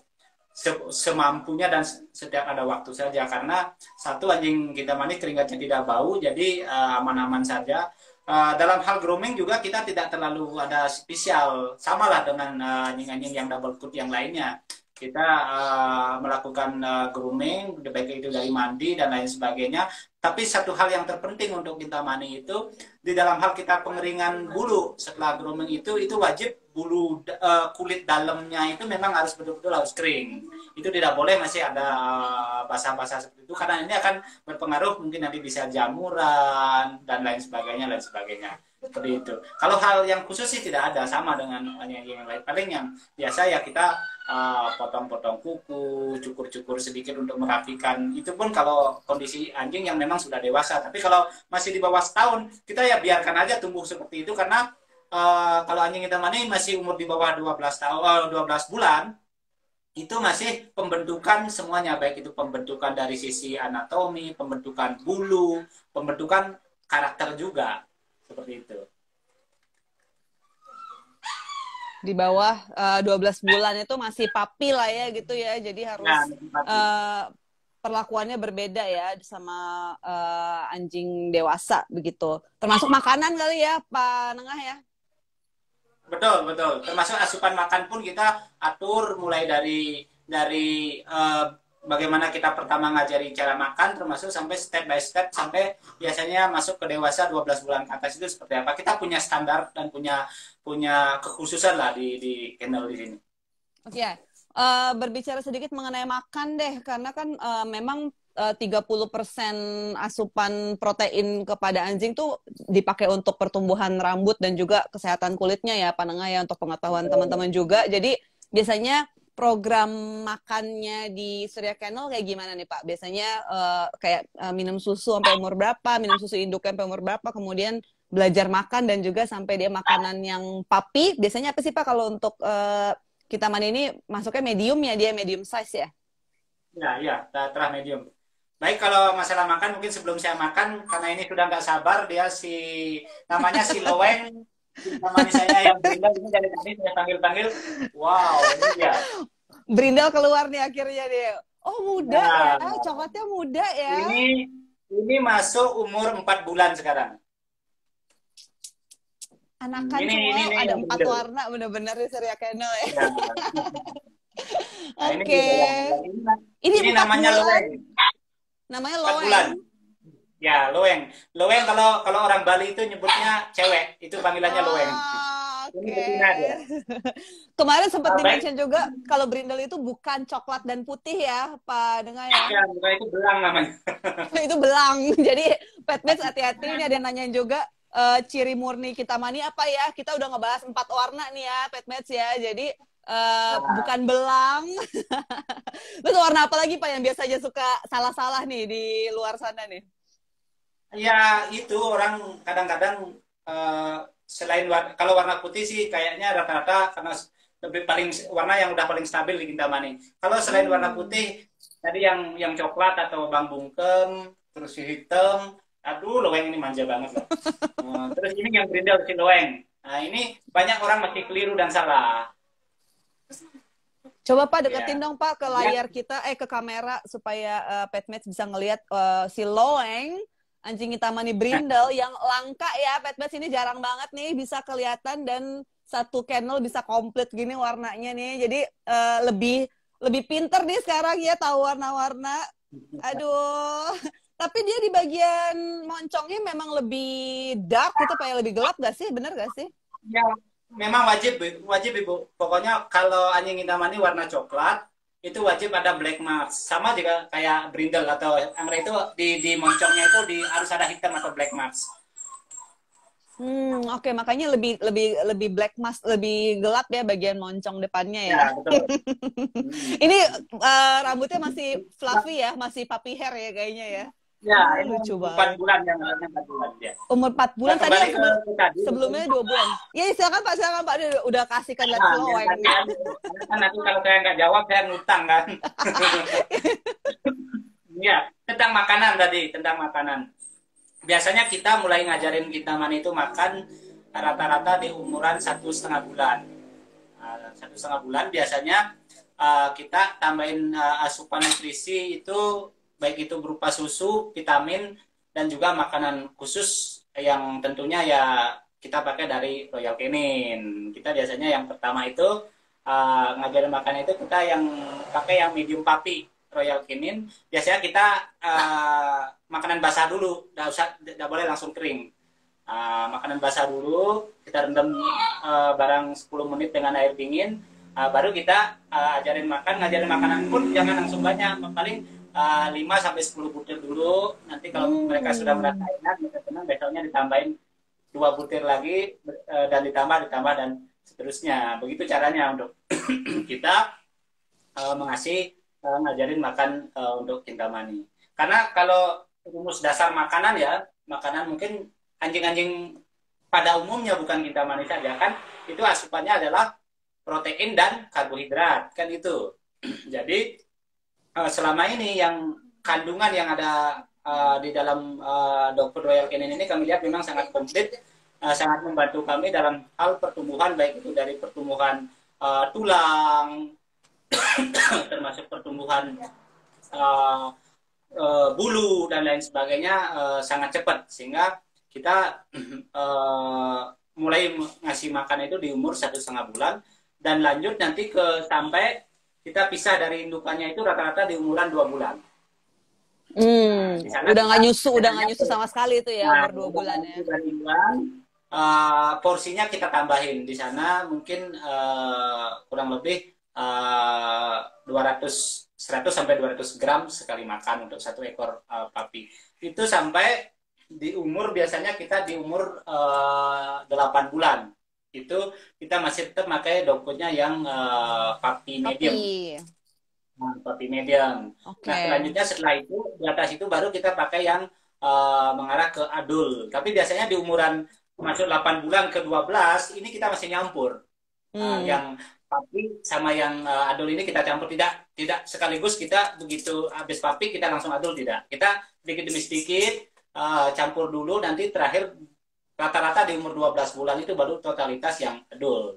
semampunya dan setiap ada waktu saja, karena satu, anjing Kintamani keringatnya tidak bau, jadi aman-aman uh, saja. Uh, dalam hal grooming juga kita tidak terlalu ada spesial, samalah dengan anjing-anjing uh, yang double coat yang lainnya. Kita uh, melakukan uh, grooming, baik itu dari mandi dan lain sebagainya. Tapi satu hal yang terpenting untuk Kintamani itu, di dalam hal kita pengeringan bulu setelah grooming itu, itu wajib bulu uh, kulit dalamnya itu memang harus betul-betul harus kering. Itu tidak boleh masih ada basah-basah seperti itu, karena ini akan berpengaruh, mungkin nanti bisa jamuran dan lain sebagainya, lain sebagainya. Seperti itu. Kalau hal yang khusus sih tidak ada, sama dengan yang, yang lain. Paling yang biasa ya kita potong-potong uh, kuku, cukur-cukur sedikit untuk merapikan. Itu pun kalau kondisi anjing yang memang sudah dewasa. Tapi kalau masih di bawah setahun, kita ya biarkan aja tumbuh seperti itu, karena uh, kalau anjing Kintamani masih umur di bawah dua belas tahun, uh, dua belas bulan, itu masih pembentukan semuanya, baik itu pembentukan dari sisi anatomi, pembentukan bulu, pembentukan karakter juga. Seperti itu. Di bawah uh, dua belas bulan itu masih papi lah ya gitu ya. Jadi harus nah, uh, perlakuannya berbeda ya sama uh, anjing dewasa begitu. Termasuk makanan kali ya Pak Nengah ya. Betul, betul. Termasuk asupan makan pun kita atur mulai dari dari uh, bagaimana kita pertama ngajari cara makan, termasuk sampai step by step sampai biasanya masuk ke dewasa dua belas bulan ke atas itu seperti apa. Kita punya standar dan punya punya kekhususan lah di di channel di sini. Oke, okay. uh, berbicara sedikit mengenai makan deh, karena kan uh, memang uh, tiga puluh persen asupan protein kepada anjing tuh dipakai untuk pertumbuhan rambut dan juga kesehatan kulitnya ya, Panengah ya, untuk pengetahuan teman-teman juga. Jadi biasanya program makannya di Surya Kennel kayak gimana nih Pak? Biasanya uh, kayak uh, minum susu sampai umur berapa, minum susu induk sampai umur berapa, kemudian belajar makan dan juga sampai dia makanan yang papi. Biasanya apa sih Pak kalau untuk uh, Kintamani ini masuknya medium ya, dia medium size ya? Ya, ya, terah medium. Baik, kalau masalah makan mungkin sebelum saya makan, karena ini sudah nggak sabar, dia si namanya si Loeng. Sama misalnya yang Brindel ini dari tadi saya panggil-panggil, wow, ini dia. Brindel keluar nih akhirnya dia. Oh muda nah, ya, coklatnya muda ya. Ini ini masuk umur empat bulan sekarang. Anakan ini, semua ini, ini, ada empat Brindel. Warna benar-benar di Surya Kennel ya. ya. Nah, Oke. Okay. Ini, ini, ini namanya Loeng. Namanya Loeng. Ya, Loeng. Loeng kalau kalau orang Bali itu nyebutnya cewek, itu panggilannya Loeng. Oh, Oke. Okay. Kemarin sempat nah, di-mention juga kalau Brindle itu bukan coklat dan putih ya, Pak Dengar ya. Ya, bukan, itu belang namanya. Itu belang. Jadi petmates hati-hati, ini ada yang nanyain juga uh, ciri murni Kintamani apa ya? Kita udah ngebahas empat warna nih ya, petmates ya. Jadi uh, nah. bukan belang. Terus warna apa lagi Pak yang biasanya suka salah-salah nih di luar sana nih? Ya itu orang kadang-kadang uh, selain war kalau warna putih sih kayaknya rata-rata karena lebih paling warna yang udah paling stabil di Kintamani. Kalau selain hmm. warna putih tadi yang yang coklat atau bang bungkem, terus hitam, aduh Loeng ini manja banget loh. uh, terus ini yang Brindel si Loeng. Nah ini banyak orang masih keliru dan salah. Coba Pak deketin yeah. dong Pak ke layar yeah. kita, eh ke kamera supaya uh, petmates bisa ngelihat uh, si Loeng. Anjing Kintamani Brindle yang langka ya, petmates ini jarang banget nih bisa kelihatan dan satu kennel bisa komplit gini warnanya nih. Jadi uh, lebih lebih pinter nih sekarang ya tahu warna-warna. Aduh. Tapi dia di bagian moncongnya memang lebih dark gitu, Pak, ya lebih gelap gak sih? Bener gak sih? Ya, memang wajib wajib Ibu. Pokoknya kalau anjing Kintamani warna coklat itu wajib ada black marks, sama juga kayak Brindle atau anggrek itu di di moncongnya itu di harus ada hitam atau black marks. Hmm, oke okay. Makanya lebih lebih lebih black marks, lebih gelap ya bagian moncong depannya ya. Ya betul. Ini uh, rambutnya masih fluffy ya, masih puppy hair ya kayaknya ya. Ya, ini lucu banget. empat bulan yang empat bulan ya. Umur empat bulan nah, tadi yang sebelum, tadi, sebelumnya dua bulan. Ya, silakan Pak, silakan Pak. Udah, udah kasihkan lihat nah, Loeng. Ya, kan nanti kalau saya nggak jawab saya ngutang kan. Iya, tentang makanan tadi, tentang makanan. Biasanya kita mulai ngajarin Kintamani itu makan rata-rata di umuran satu setengah bulan. Uh, satu setengah bulan biasanya uh, kita tambahin uh, asupan nutrisi itu baik itu berupa susu, vitamin, dan juga makanan khusus yang tentunya ya kita pakai dari Royal Canin. Kita biasanya yang pertama itu uh, ngajarin makan itu kita yang pakai yang medium puppy Royal Canin. Biasanya kita uh, makanan basah dulu, nggak usah, nggak boleh langsung kering. Uh, makanan basah dulu, kita rendam uh, barang sepuluh menit dengan air dingin, uh, baru kita uh, ajarin makan. Ngajarin makanan pun jangan langsung banyak, paling Uh, lima sampai sepuluh butir dulu. Nanti kalau hmm. mereka sudah merasa enak, mereka senang, besoknya ditambahin dua butir lagi, uh, dan ditambah, ditambah, dan seterusnya. Begitu caranya untuk kita uh, mengasih, uh, ngajarin makan uh, untuk Kintamani. Karena kalau rumus dasar makanan ya, makanan mungkin anjing-anjing pada umumnya bukan Kintamani saja kan, itu asupannya adalah protein dan karbohidrat, kan itu. Jadi selama ini yang kandungan yang ada uh, di dalam uh, dog food Royal Canin ini kami lihat memang sangat komplit, uh, sangat membantu kami dalam hal pertumbuhan, baik itu dari pertumbuhan uh, tulang, termasuk pertumbuhan uh, uh, bulu dan lain sebagainya, uh, sangat cepat, sehingga kita uh, mulai ngasih makan itu di umur satu setengah bulan dan lanjut nanti ke sampai kita pisah dari indukannya itu rata-rata di umuran dua bulan. Hmm, nah, udah nggak nyusu, udah nggak nyusu sama sekali itu ya, nah, umur dua bulan ya. Bulan, uh, porsinya kita tambahin di sana mungkin uh, kurang lebih uh, dua ratus seratus sampai dua ratus gram sekali makan untuk satu ekor uh, papi. Itu sampai di umur biasanya kita di umur uh, delapan bulan. Itu kita masih tetap pakai dog foodnya yang uh, papi medium. Nah, papi medium. Okay. Nah, selanjutnya setelah itu di atas itu baru kita pakai yang uh, mengarah ke adul. Tapi biasanya di umuran masuk delapan bulan ke dua belas ini kita masih nyampur. Hmm. Uh, yang papi sama yang uh, adul ini kita campur, tidak tidak sekaligus kita begitu habis papi kita langsung adul, tidak. Kita sedikit demi sedikit uh, campur dulu, nanti terakhir rata-rata di umur dua belas bulan itu baru totalitas yang adul.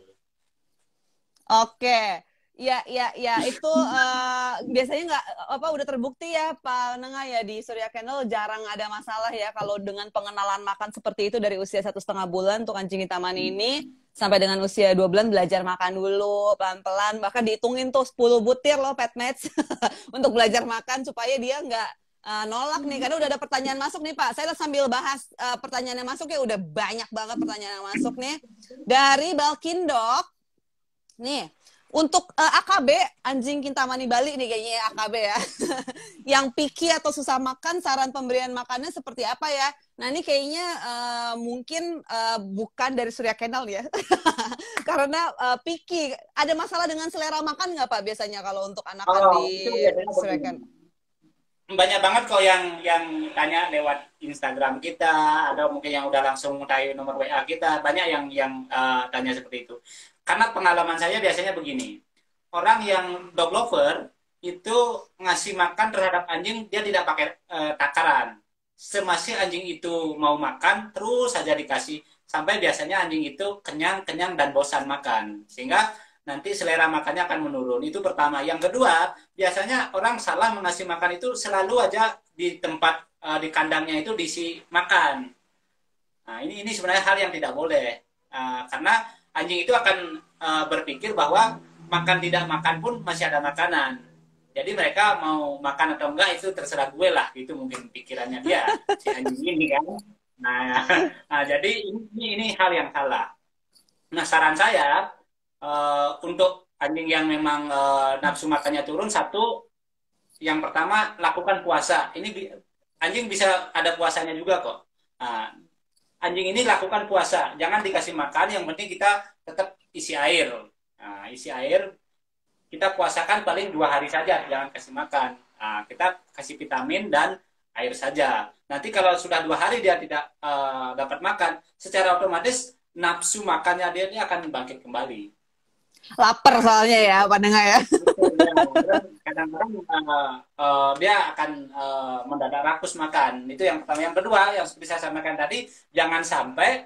Oke. Ya, ya, ya, itu uh, biasanya nggak apa udah terbukti ya Pak Nengah ya, di Surya Kennel jarang ada masalah ya kalau dengan pengenalan makan seperti itu dari usia satu setengah bulan untuk anjing hitam ini sampai dengan usia dua bulan belajar makan dulu pelan-pelan, bahkan dihitungin tuh sepuluh butir loh pet match untuk belajar makan supaya dia nggak uh, nolak nih. Karena udah ada pertanyaan masuk nih Pak, saya sambil bahas uh, pertanyaan yang masuk ya, udah banyak banget pertanyaan yang masuk nih dari Balkindok nih. Untuk uh, A K B, anjing Kintamani Bali nih kayaknya ya, A K B ya. Yang picky atau susah makan, saran pemberian makannya seperti apa ya? Nah ini kayaknya uh, mungkin uh, bukan dari Surya Kennel ya. Karena uh, picky, ada masalah dengan selera makan nggak Pak biasanya kalau untuk anak oh, di Surya Kennel? Banyak banget kok yang yang tanya lewat Instagram kita, atau mungkin yang udah langsung tahu nomor W A kita, banyak yang yang uh, tanya seperti itu. Karena pengalaman saya biasanya begini, orang yang dog lover itu ngasih makan terhadap anjing, dia tidak pakai uh, takaran. Semasih anjing itu mau makan, terus saja dikasih, sampai biasanya anjing itu kenyang, kenyang dan bosan makan. Sehingga nanti selera makannya akan menurun. Itu pertama. Yang kedua, biasanya orang salah mengasih makan itu selalu aja di tempat, uh, di kandangnya itu diisi makan. Nah, ini ini sebenarnya hal yang tidak boleh. Uh, karena anjing itu akan uh, berpikir bahwa makan tidak makan pun masih ada makanan. Jadi mereka mau makan atau enggak itu terserah gue lah. Itu mungkin pikirannya dia, si anjing ini kan. Nah, nah jadi ini, ini hal yang salah. Nah, saran saya, Uh, untuk anjing yang memang uh, nafsu makannya turun, satu, yang pertama lakukan puasa. Ini bi anjing bisa ada puasanya juga kok. Nah, anjing ini lakukan puasa, jangan dikasih makan, yang penting kita tetap isi air. Nah, isi air kita puasakan paling dua hari saja, jangan kasih makan. Nah, kita kasih vitamin dan air saja. Nanti kalau sudah dua hari dia tidak uh, dapat makan, secara otomatis nafsu makannya dia, dia akan bangkit kembali. Lapar soalnya ya, Panenga ya. Kadang-kadang uh, uh, dia akan uh, mendadak rakus makan. Itu yang pertama. Yang kedua, yang seperti saya sampaikan tadi, jangan sampai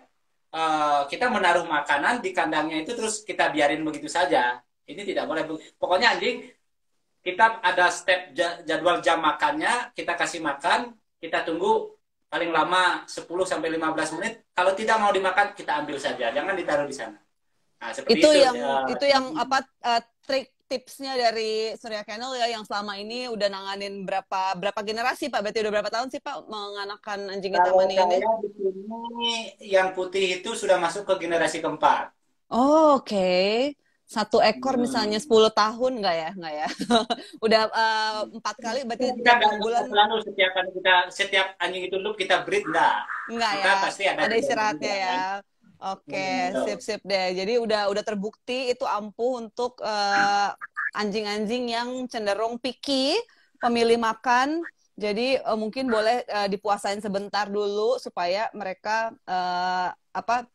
uh, kita menaruh makanan di kandangnya itu terus kita biarin begitu saja. Ini tidak boleh. Pokoknya anjing, kita ada step jadwal jam makannya, kita kasih makan, kita tunggu paling lama sepuluh sampai lima belas menit. Kalau tidak mau dimakan, kita ambil saja. Jangan ditaruh di sana. Nah, itu, itu yang uh, itu yang apa uh, trik tipsnya dari Surya Kennel ya, yang selama ini udah nanganin berapa berapa generasi Pak? Berarti udah berapa tahun sih Pak menganakan anjing Kintamani ini? Di sini yang putih itu sudah masuk ke generasi keempat. Oh, oke. Okay. Satu ekor hmm. misalnya sepuluh tahun nggak ya? Nggak ya? Udah uh, empat kali berarti kita enam bulan. Selalu setiap kali kita setiap anjing itu loop kita breed enggak? Enggak kita ya. Pasti ada, ada istirahatnya ya. Kan? Oke, sip-sip deh. Jadi udah udah terbukti itu ampuh untuk anjing-anjing uh, yang cenderung picky, pemilih makan. Jadi uh, mungkin boleh uh, dipuasain sebentar dulu supaya mereka uh, apa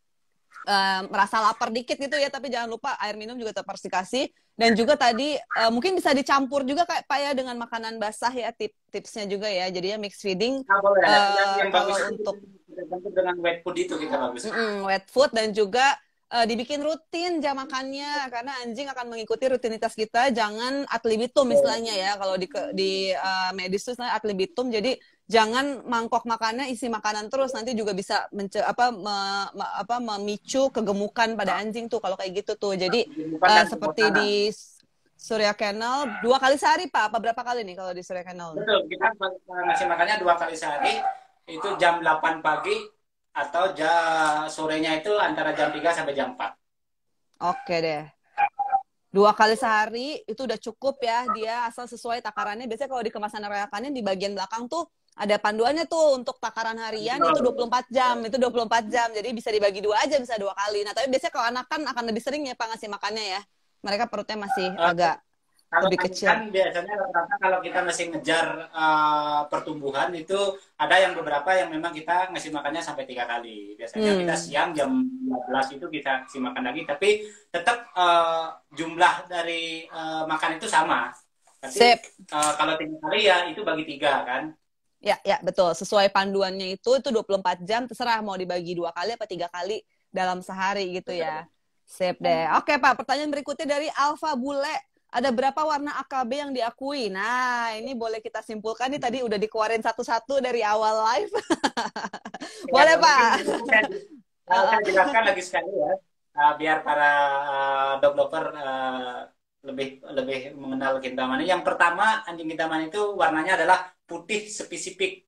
uh, merasa lapar dikit gitu ya. Tapi jangan lupa air minum juga tetap harus dikasih. Dan juga tadi uh, mungkin bisa dicampur juga kayak Pak ya dengan makanan basah ya, tip tipsnya juga ya. Jadinya mix feeding. Nah, boleh. Uh, yang, yang kalau bagus untuk dengan wet food itu kita bagus. Mm-mm, wet food dan juga uh, dibikin rutin jam makannya, karena anjing akan mengikuti rutinitas kita. Jangan ad libitum istilahnya ya, kalau di di uh, medis itu ad libitum. Jadi jangan mangkok makannya isi makanan terus, nanti juga bisa mence apa me, me, apa memicu kegemukan pada anjing tuh kalau kayak gitu tuh. Jadi uh, seperti di Surya Kennel dua kali sehari Pak, apa berapa kali nih kalau di Surya Kennel? Betul, kita ngasih makannya dua kali sehari, itu jam delapan pagi atau jam sorenya itu antara jam tiga sampai jam empat. Oke deh. Dua kali sehari itu udah cukup ya, dia asal sesuai takarannya. Biasanya kalau di kemasan reakannya di bagian belakang tuh ada panduannya tuh untuk takaran harian itu dua puluh empat jam, itu dua puluh empat jam. Jadi bisa dibagi dua aja, bisa dua kali. Nah, tapi biasanya kalau anak kan akan lebih sering ya Pak ngasih makannya ya. Mereka perutnya masih Uh, agak Kalau lebih kan, kecil. kan biasanya rata-rata kalau kita masih ngejar uh, pertumbuhan itu ada yang beberapa yang memang kita ngasih makannya sampai tiga kali. Biasanya kita Hmm. siang jam dua belas itu kita kasih makan lagi, tapi tetap uh, jumlah dari uh, makan itu sama. Tapi Sip. uh, kalau tiga kali ya itu bagi tiga kan. Ya, ya betul. Sesuai panduannya itu itu dua puluh empat jam, terserah mau dibagi dua kali apa tiga kali dalam sehari gitu ya. Sip deh. Oke Pak, pertanyaan berikutnya dari Alfa Bule. Ada berapa warna A K B yang diakui? Nah, ini boleh kita simpulkan nih tadi udah dikeluarin satu-satu dari awal live. Boleh Ya, Pak. mungkin saya, uh, saya jelaskan lagi sekali ya, uh, biar para uh, dog-lover uh, lebih lebih mengenal Kintamani. Yang pertama, anjing Kintamani itu warnanya adalah putih spesifik.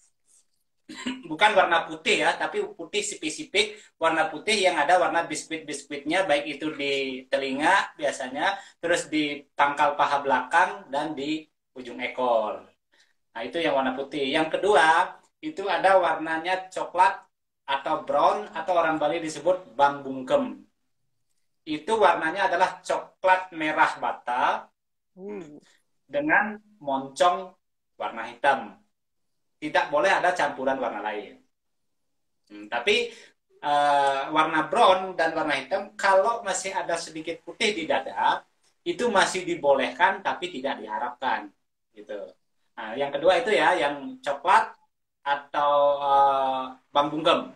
Bukan warna putih ya, tapi putih spesifik, warna putih yang ada warna biskuit-biskuitnya, baik itu di telinga biasanya, terus di pangkal paha belakang, dan di ujung ekor. Nah, itu yang warna putih. Yang kedua, itu ada warnanya coklat atau brown, atau orang Bali disebut bambungkem. Itu warnanya adalah coklat merah bata Uh. dengan moncong warna hitam. Tidak boleh ada campuran warna lain. Hmm, tapi uh, warna brown dan warna hitam, kalau masih ada sedikit putih di dada, itu masih dibolehkan, tapi tidak diharapkan. Gitu. Nah, yang kedua itu ya, yang coklat atau uh, bambunggem.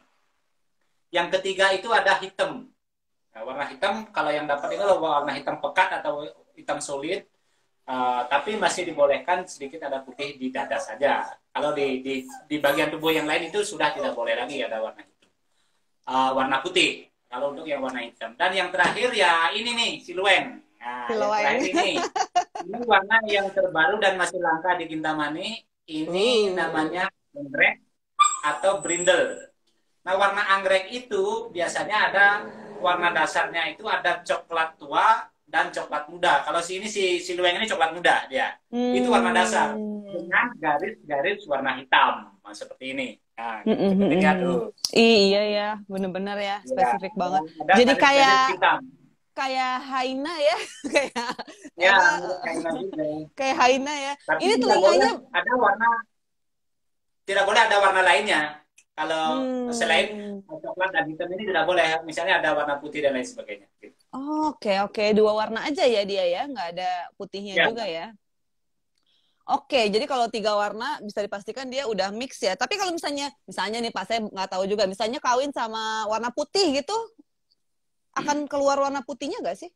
Yang ketiga itu ada hitam. Nah, warna hitam, kalau yang dapat itu warna hitam pekat atau hitam solid. Uh, tapi masih dibolehkan sedikit ada putih di dada saja. Kalau di, di, di bagian tubuh yang lain itu sudah tidak boleh lagi ada warna hitam. Uh, warna putih, kalau untuk yang warna hitam. Dan yang terakhir ya ini nih, silueng. Nah, Silueng. yang terakhir ini. Ini warna yang terbaru dan masih langka di Kintamani. Ini uh. namanya anggrek atau brindle. Nah, warna anggrek itu biasanya ada warna dasarnya itu ada coklat tua dan coklat muda. Kalau si ini si silueng ini coklat muda dia. Hmm. Itu warna dasar dengan garis-garis warna hitam. Nah, seperti ini. Nah, mm -mm, seperti mm lihat tuh. Iya ya, benar-benar ya, spesifik ya, banget. Jadi kayak kayak Haina ya, kayak ya, apa, Haina juga. Kayak Haina ya. Tapi ini telinganya ada warna, tidak boleh ada warna lainnya. Kalau hmm. selain coklat dan hitam ini tidak boleh, misalnya ada warna putih dan lain sebagainya. Oh, oke, okay, oke. Okay. Dua warna aja ya dia ya, nggak ada putihnya ya. Juga ya. Oke, okay, jadi kalau tiga warna bisa dipastikan dia udah mix ya. Tapi kalau misalnya, misalnya nih Pak, saya nggak tahu juga, misalnya kawin sama warna putih gitu, akan keluar warna putihnya nggak sih?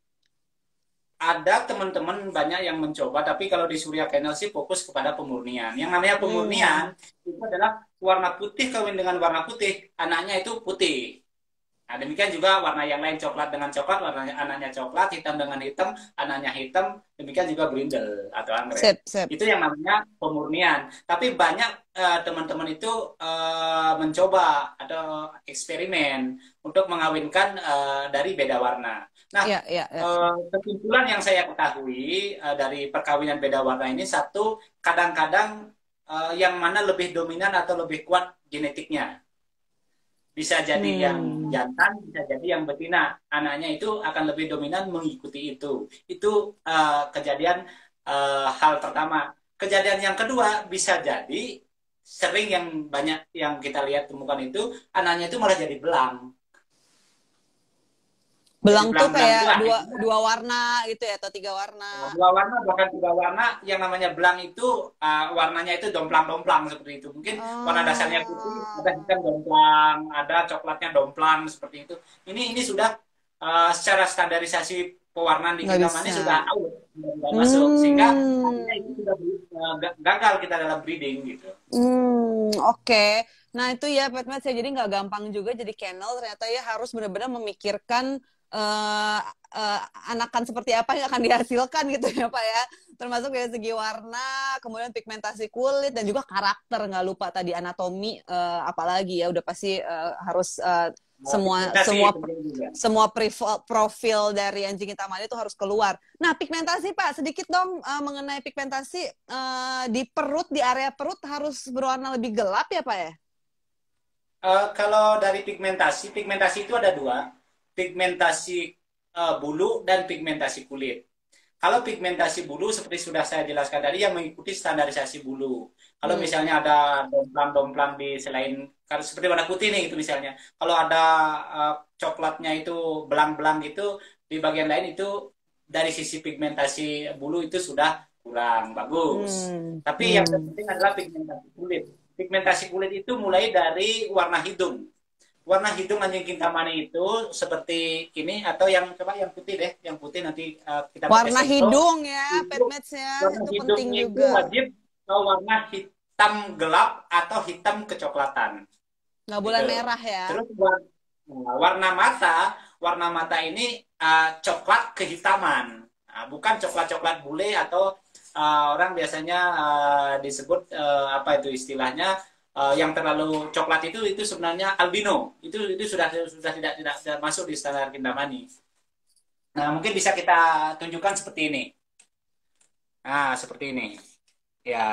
Ada teman-teman banyak yang mencoba, tapi kalau di Surya Kennel sih fokus kepada pemurnian. Yang namanya pemurnian hmm. itu adalah warna putih kawin dengan warna putih, anaknya itu putih. Nah, demikian juga warna yang lain, coklat dengan coklat, warnanya anaknya coklat, hitam dengan hitam, anaknya hitam, demikian juga brindle atau anggrek. Sip, sip. Itu yang namanya pemurnian. Tapi banyak teman-teman uh, itu uh, mencoba atau eksperimen untuk mengawinkan uh, dari beda warna. Nah, ya, ya, ya. Uh, kesimpulan yang saya ketahui uh, dari perkawinan beda warna ini, satu, kadang-kadang uh, yang mana lebih dominan atau lebih kuat genetiknya. Bisa jadi hmm. yang jantan, bisa jadi yang betina. Anaknya itu akan lebih dominan mengikuti itu. Itu uh, kejadian uh, hal pertama. Kejadian yang kedua, bisa jadi sering yang banyak yang kita lihat temukan itu, anaknya itu malah jadi belang. Belang tuh kayak dua, dua warna gitu ya, atau tiga warna? Dua warna, bahkan tiga warna. Yang namanya belang itu, uh, warnanya itu domplang-domplang seperti itu. Mungkin oh. warna dasarnya putih, ada hitam domplang, ada coklatnya domplang, seperti itu. Ini ini sudah uh, secara standarisasi pewarnaan di Kintamani sudah out, sudah hmm. masuk. Sehingga itu sudah uh, gagal kita dalam breeding gitu. Hmm, oke. Okay. Nah itu ya, Petmat, saya jadi nggak gampang juga jadi kennel. Ternyata ya harus benar-benar memikirkan uh, uh, anakan seperti apa yang akan dihasilkan gitu ya Pak ya. Termasuk dari segi warna, kemudian pigmentasi kulit dan juga karakter, nggak lupa tadi anatomi, uh, apalagi ya udah pasti uh, harus uh, semua semua semua profil, profil dari anjing hitam itu harus keluar. Nah pigmentasi Pak, sedikit dong uh, mengenai pigmentasi uh, di perut, di area perut harus berwarna lebih gelap ya Pak ya? Uh, kalau dari pigmentasi, pigmentasi itu ada dua, pigmentasi uh, bulu dan pigmentasi kulit. Kalau pigmentasi bulu seperti sudah saya jelaskan tadi yang mengikuti standarisasi bulu. Kalau hmm. misalnya ada domplang-domplang di selain kalau seperti warna putih nih itu misalnya. Kalau ada uh, coklatnya itu belang-belang gitu di bagian lain itu dari sisi pigmentasi bulu itu sudah kurang bagus. Hmm. Tapi hmm. yang terpenting adalah pigmentasi kulit. Pigmentasi kulit itu mulai dari warna hidung. Warna hidung anjing kintamani itu seperti ini atau yang coba yang putih deh, yang putih nanti uh, kita warna hidung ya, petmatch-nya itu penting itu juga. Wajib warna hitam gelap atau hitam kecoklatan. Nggak boleh gitu. Merah ya. Terus warna mata, warna mata ini uh, coklat kehitaman, nah, bukan coklat-coklat bule atau uh, orang biasanya uh, disebut uh, apa itu istilahnya? Uh, yang terlalu coklat itu itu sebenarnya albino, itu itu sudah sudah tidak tidak, tidak masuk di standar kintamani. Nah mungkin bisa kita tunjukkan seperti ini. Nah seperti ini, ya.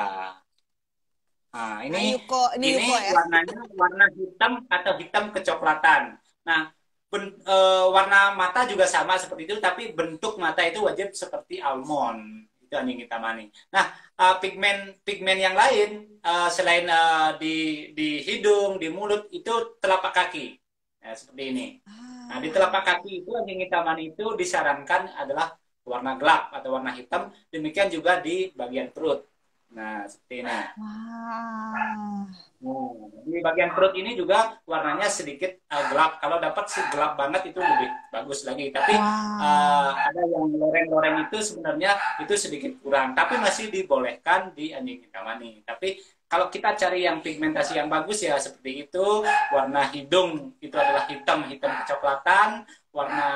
Nah ini nah, Yuko, ini, ini Yuko, ya? warnanya warna hitam atau hitam kecoklatan. Nah ben, uh, warna mata juga sama seperti itu, tapi bentuk mata itu wajib seperti almond. Itu anjing kintamani. Nah, uh, pigmen pigmen yang lain uh, selain uh, di di hidung, di mulut itu telapak kaki. Nah, seperti ini. Nah, di telapak kaki itu anjing kintamani itu disarankan adalah warna gelap atau warna hitam. Demikian juga di bagian perut. Nah, seperti ini. Wow. Nah, di bagian perut ini juga warnanya sedikit uh, gelap. Kalau dapat sih gelap banget itu lebih bagus lagi. Tapi wow. uh, ada yang loreng-loreng itu sebenarnya itu sedikit kurang. Tapi masih dibolehkan di anjing kintamani. Tapi kalau kita cari yang pigmentasi yang bagus ya seperti itu. Warna hidung itu adalah hitam, hitam kecoklatan. Warna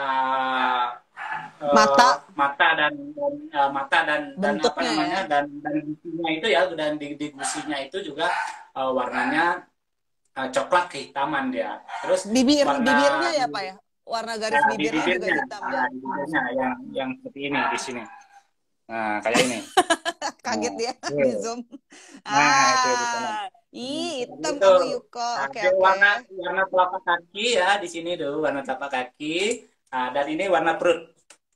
uh, mata, mata dan, dan uh, mata dan dan apa namanya ya? dan dan gusinya itu ya dan di, di gusinya itu juga uh, warnanya uh, coklat kehitaman dia. Terus bibir warna, bibirnya ya Pak ya, warna garis nah, bibirnya, bibirnya juga hitam nah, ya. Bibirnya yang yang seperti ini di sini. Nah kayak ini. Kaget nah, dia iya. di zoom. Nah ah, itu di ih hitam itu. kamu Yuko. Nah, oke okay, oke. Warna warna telapak kaki ya di sini tuh warna telapak kaki. Nah, dan ini warna perut.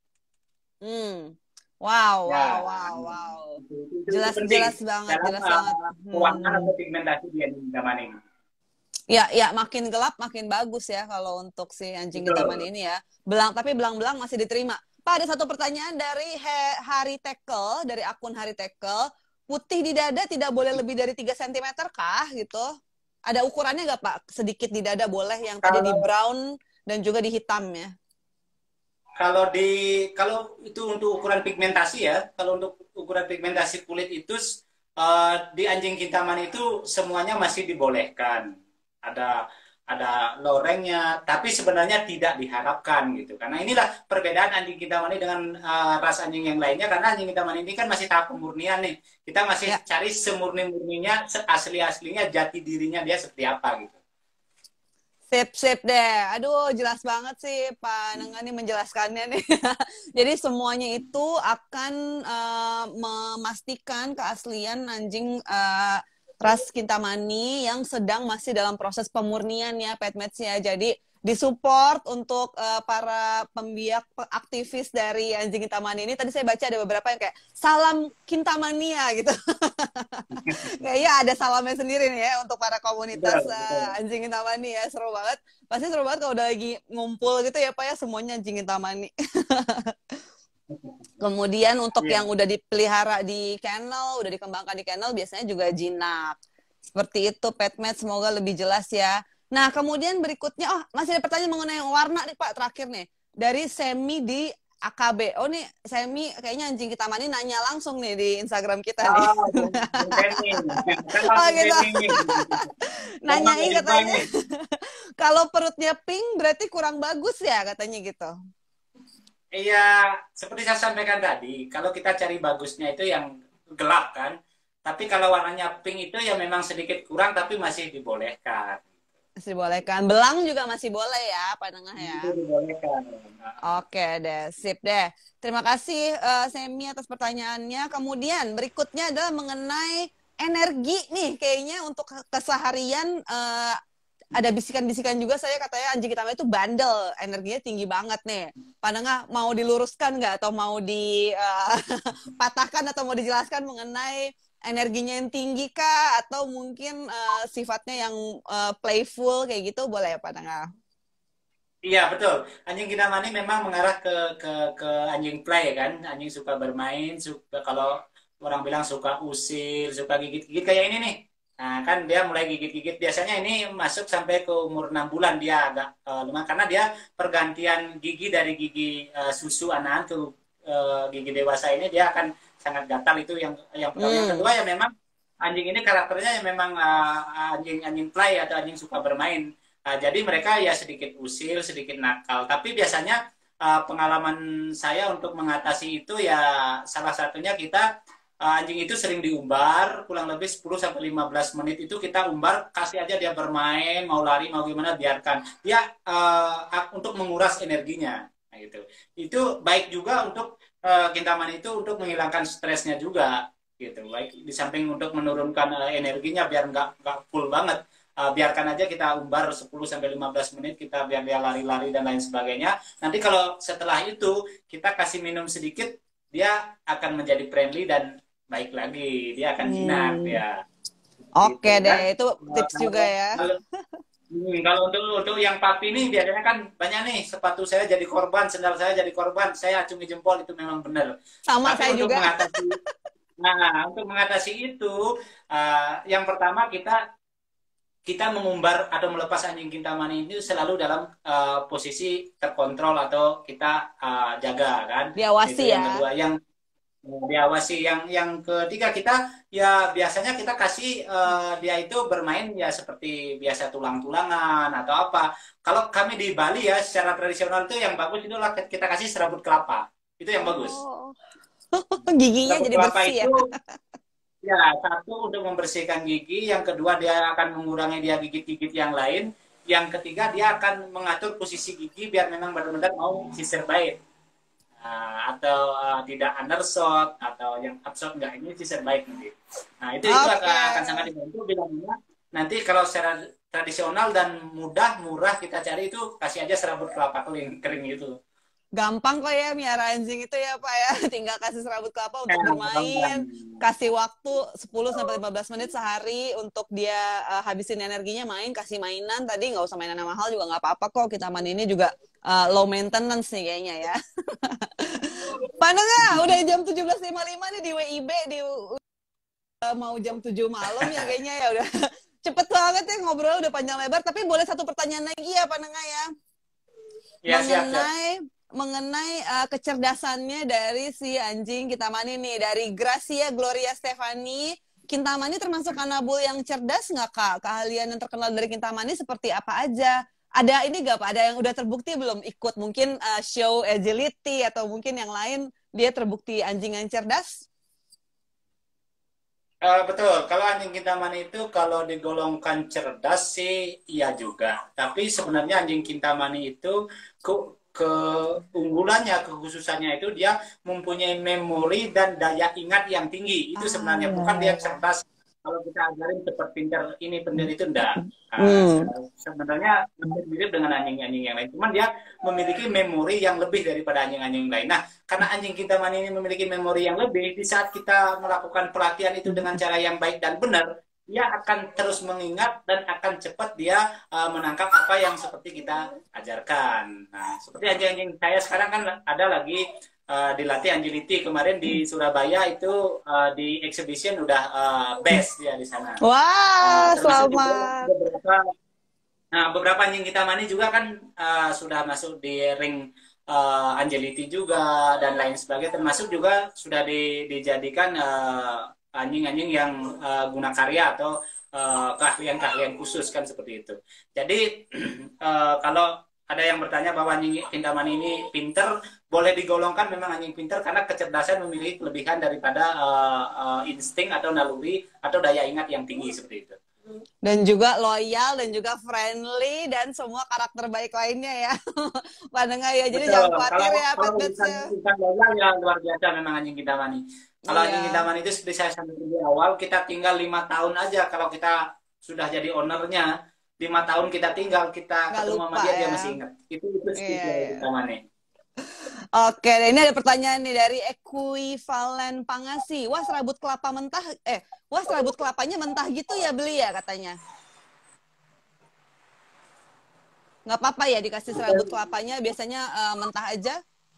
Hmm. Wow, ya, wow, wow, wow. Jelas, jelas banget, dalam, jelas uh, banget. Warna hmm. atau pigmentasi di anjing kintamani. Ya, ya makin gelap makin bagus ya kalau untuk si anjing kintamani ini ya. Belang, tapi belang-belang masih diterima. Pak, ada satu pertanyaan dari He, Hari Tekel, dari akun Hari Tekel. Putih di dada tidak boleh lebih dari tiga sentimeter kah gitu? Ada ukurannya nggak Pak? Sedikit di dada boleh, yang tadi kalau, di brown dan juga di hitam ya? Kalau di kalau itu untuk ukuran pigmentasi ya, kalau untuk ukuran pigmentasi kulit itu uh, di anjing kintamani itu semuanya masih dibolehkan. Ada ada lorengnya, tapi sebenarnya tidak diharapkan gitu. Karena inilah perbedaan anjing kintamani dengan uh, ras anjing yang lainnya. Karena anjing kintamani ini kan masih tahap pemurnian nih. Kita masih ya. cari semurni-murninya, asli-aslinya, jati dirinya dia seperti apa gitu. Sip-sip deh. Aduh, jelas banget sih Pak Nengani menjelaskannya nih. Jadi semuanya itu akan uh, memastikan keaslian anjing uh, ras kintamani yang sedang masih dalam proses pemurnian ya petmatch ya. Jadi disupport untuk uh, para pembiak aktivis dari anjing kintamani ini. Tadi saya baca ada beberapa yang kayak salam kintamania gitu. Kayaknya ada salamnya sendiri nih ya untuk para komunitas uh, anjing kintamani ya. Seru banget. Pasti seru banget kalau udah lagi ngumpul gitu ya Pak ya, semuanya anjing kintamani. Kemudian untuk yeah. yang udah dipelihara di kennel, udah dikembangkan di kennel, biasanya juga jinak. Seperti itu, petmatch, semoga lebih jelas ya. Nah, kemudian berikutnya, oh masih ada pertanyaan mengenai warna nih Pak, terakhir nih. Dari Semi di A K B. Oh nih, Semi kayaknya anjing kita mani nanya langsung nih di Instagram kita nih. Oh, oh gitu. Nanyain katanya. Kalau perutnya pink berarti kurang bagus ya katanya gitu. Iya, seperti saya sampaikan tadi, kalau kita cari bagusnya itu yang gelap kan. Tapi kalau warnanya pink itu ya memang sedikit kurang tapi masih dibolehkan. Masih dibolehkan. Belang juga masih boleh ya, Pak Nengah ya. Itu dibolehkan. Oke deh, sip deh. Terima kasih uh, Semi atas pertanyaannya. Kemudian berikutnya adalah mengenai energi nih, kayaknya untuk keseharian uh, ada bisikan-bisikan juga saya katanya anjing kita itu bandel, energinya tinggi banget nih. Pak Nengah mau diluruskan nggak atau mau dipatahkan uh, atau mau dijelaskan mengenai energinya yang tinggi kah atau mungkin uh, sifatnya yang uh, playful kayak gitu boleh ya Pak Nengah? Iya betul. Anjing kita mani memang mengarah ke ke ke anjing play kan. Anjing suka bermain, suka kalau orang bilang suka usil, suka gigit-gigit kayak ini nih. Nah kan dia mulai gigit-gigit. Biasanya ini masuk sampai ke umur enam bulan dia agak uh, lumayan karena dia pergantian gigi dari gigi uh, susu anak ke uh, gigi dewasa ini dia akan sangat gatal itu yang yang pertama. Hmm. Yang kedua ya memang anjing ini karakternya ya memang uh, anjing anjing play atau anjing suka bermain. Uh, jadi mereka ya sedikit usil, sedikit nakal. Tapi biasanya uh, pengalaman saya untuk mengatasi itu ya salah satunya kita uh, anjing itu sering diumbar, kurang lebih sepuluh sampai lima belas menit itu kita umbar, kasih aja dia bermain, mau lari, mau gimana biarkan. Dia uh, untuk menguras energinya. Nah, gitu. Itu baik juga untuk uh, Kintaman itu untuk menghilangkan stresnya juga. Gitu. Baik di samping untuk menurunkan uh, energinya biar nggak nggak full banget. Uh, biarkan aja kita umbar sepuluh sampai lima belas menit kita biar dia lari-lari dan lain sebagainya. Nanti kalau setelah itu kita kasih minum sedikit, dia akan menjadi friendly dan baik lagi. Dia akan jinak hmm. ya. Oke gitu, deh, kan? Itu tips kalau, juga ya. Kalau, hmm, kalau untuk untuk yang papi nih biasanya kan banyak nih sepatu saya jadi korban, sendal saya jadi korban, saya acungi jempol itu memang benar. Sama Tapi saya untuk juga. Mengatasi, nah untuk mengatasi itu, uh, yang pertama kita kita mengumbar atau melepas anjing Kintamani itu selalu dalam uh, posisi terkontrol atau kita uh, jaga kan. Diawasi itu ya. Yang kedua yang diawasi, yang yang ketiga kita ya biasanya kita kasih uh, dia itu bermain ya seperti biasa tulang-tulangan atau apa. Kalau kami di Bali ya secara tradisional itu yang bagus itu kita kasih serabut kelapa. Itu yang bagus. Oh. Giginya serabut jadi bersih itu, ya. Ya, satu untuk membersihkan gigi, yang kedua dia akan mengurangi dia gigit-gigit yang lain, yang ketiga dia akan mengatur posisi gigi biar memang benar-benar mau sisir baik, nah, atau uh, tidak undershot atau yang upshot enggak, ini sisir baik nanti. Nah itu okay. itu akan, akan sangat dibantu bila mana nanti kalau secara tradisional dan mudah murah kita cari itu kasih aja serabut kelapa kering kering itu. Gampang kok ya miara anjing itu ya Pak ya. Tinggal kasih serabut kelapa untuk bermain, kasih waktu sepuluh sampai lima belas menit sehari untuk dia uh, habisin energinya main, kasih mainan. Tadi nggak usah mainan yang mahal juga nggak apa-apa kok. Kintaman ini juga uh, low maintenance nih kayaknya ya. Pak Nengah, udah jam tujuh belas lima puluh lima nih di W I B, di uh, mau jam tujuh malam ya kayaknya ya udah. Cepet banget ya ngobrol udah panjang lebar. Tapi boleh satu pertanyaan lagi ya Pak Nengah ya. Ya, mengenai siap, siap. mengenai uh, kecerdasannya dari si anjing Kintamani nih, dari Gracia Gloria Stefani. Kintamani termasuk kanabul yang cerdas nggak Kak? Keahlian yang terkenal dari Kintamani seperti apa aja? Ada ini nggak Pak? Ada yang udah terbukti belum ikut mungkin uh, show agility atau mungkin yang lain dia terbukti anjing yang cerdas? Uh, betul, kalau anjing Kintamani itu kalau digolongkan cerdas sih iya juga. Tapi sebenarnya anjing Kintamani itu ke keunggulannya, kekhususannya itu dia mempunyai memori dan daya ingat yang tinggi. Itu sebenarnya ah, bukan dia cerdas. Kalau kita ajarin cepat pintar ini pintar itu enggak. Nah, hmm. Sebenarnya mirip dengan anjing-anjing yang lain. Cuman dia memiliki memori yang lebih daripada anjing-anjing lain. Nah, karena anjing Kintamani ini memiliki memori yang lebih, di saat kita melakukan pelatihan itu dengan cara yang baik dan benar, dia akan terus mengingat dan akan cepat dia uh, menangkap apa yang seperti kita ajarkan. Nah, seperti anjing-anjing saya sekarang kan ada lagi uh, dilatih agility. Kemarin di Surabaya itu uh, di exhibition udah uh, best ya di sana. Wah, wow, uh, selamat. Beberapa, nah, beberapa anjing Kintamani juga kan uh, sudah masuk di ring uh, Angeliti juga dan lain sebagainya, termasuk juga sudah di, dijadikan anjing-anjing uh, yang uh, guna karya atau uh, keahlian-keahlian khusus kan seperti itu. Jadi uh, kalau ada yang bertanya bahwa anjing Kintamani ini pinter, boleh digolongkan memang anjing pinter karena kecerdasan memiliki kelebihan daripada uh, uh, insting atau naluri atau daya ingat yang tinggi seperti itu. Dan juga loyal dan juga friendly dan semua karakter baik lainnya ya. Pandengar ya. Jadi Betul. jangan khawatir kalau, ya kalau pet-petnya. Bukan loyal ya luar biasa memang anjing Kintamani. Kalau Iya. anjing Kintamani itu seperti saya sampaikan di awal, kita tinggal lima tahun aja kalau kita sudah jadi ownernya. Lima tahun kita tinggal, kita Nggak ketemu lupa sama dia, ya. dia masih ingat. Itu itu Iya, iya. Kintamani. Oke, ini ada pertanyaan nih dari Equivalen Pangasi. Wah, serabut kelapa mentah, eh, wah serabut kelapanya mentah gitu ya beli ya katanya. Nggak apa-apa ya dikasih serabut kelapanya, biasanya uh, mentah aja.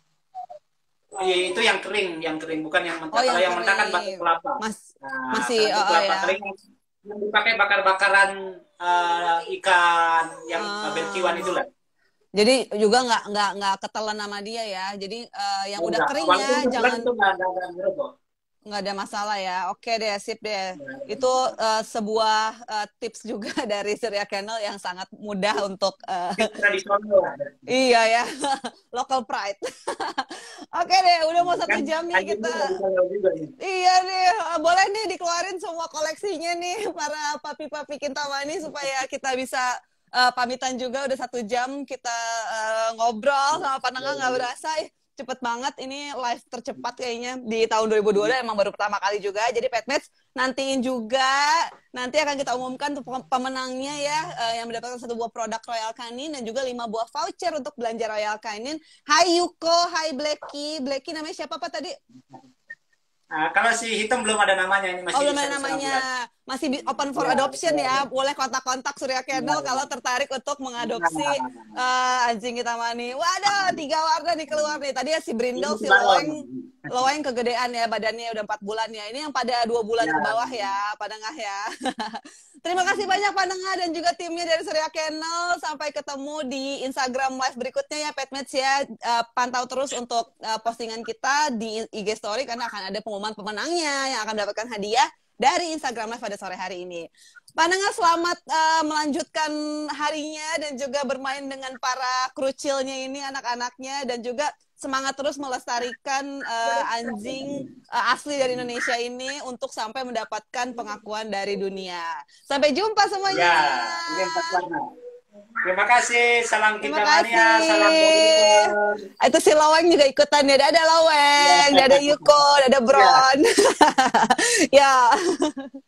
Itu yang kering, yang kering bukan yang mentah. Oh, Kalau yang yang mentah kan kering. batok kelapa. Mas, Nah, masih, batok oh, kelapa ya. kering yang dipakai bakar-bakaran uh, ikan yang Ah. berkiwan itulah. Jadi juga nggak nggak nggak ketelan sama dia ya. Jadi uh, yang udah Enggak. kering Walaupun ya itu jangan itu nggak ada nggak ngerokok. nggak ada masalah ya. Oke deh, sip deh. Itu uh, sebuah uh, tips juga dari Surya Kennel yang sangat mudah untuk uh, Tradisional. iya ya, local pride. Oke deh, udah mau satu Kan, jam nih anjing kita. tradisional juga nih. Iya nih, boleh nih dikeluarin semua koleksinya nih para papi-papi Kintamani supaya kita bisa uh, pamitan juga. Udah satu jam kita uh, ngobrol sama Panenga, nggak berasa. Ih, cepet banget, ini live tercepat kayaknya di tahun dua ribu dua puluh dua, emang baru pertama kali juga. Jadi Petmatch nantiin juga, nanti akan kita umumkan untuk pemenangnya ya, uh, yang mendapatkan satu buah produk Royal Canin dan juga lima buah voucher untuk belanja Royal Canin. Hai Yuko, hai Blacky. Blacky namanya siapa Pak tadi? Nah, kalau si hitam belum ada namanya, ini masih Oh, belum ada bisa- namanya. bisa- Masih di- open for Ya, adoption ya. ya. Boleh kontak-kontak Surya Kennel Ya. kalau tertarik untuk mengadopsi uh, anjing Kintamani. Waduh, tiga warna nih keluar nih. Tadi ya si Brindle, si Loweng, Loweng kegedean ya, badannya udah empat bulan ya. Ini yang pada dua bulan Ya. ke bawah ya, Panengah ya. Terima kasih banyak Panengah dan juga timnya dari Surya Kennel. Sampai ketemu di Instagram Live berikutnya ya, Petmatch ya. Uh, pantau terus untuk uh, postingan kita di I G Story karena akan ada pengumuman pemenangnya yang akan mendapatkan hadiah dari Instagram Live pada sore hari ini. Panenga selamat uh, melanjutkan harinya dan juga bermain dengan para krucilnya ini, anak-anaknya, dan juga semangat terus melestarikan uh, anjing uh, asli dari Indonesia ini untuk sampai mendapatkan pengakuan dari dunia. Sampai jumpa semuanya. Ya, ini empat warna. Terima kasih, salam Terima Kintamania, kasih. salam dari Itu si Laweng juga ikutan ya. Dadah Laweng, dadah Yuko, dadah Bron. Ya.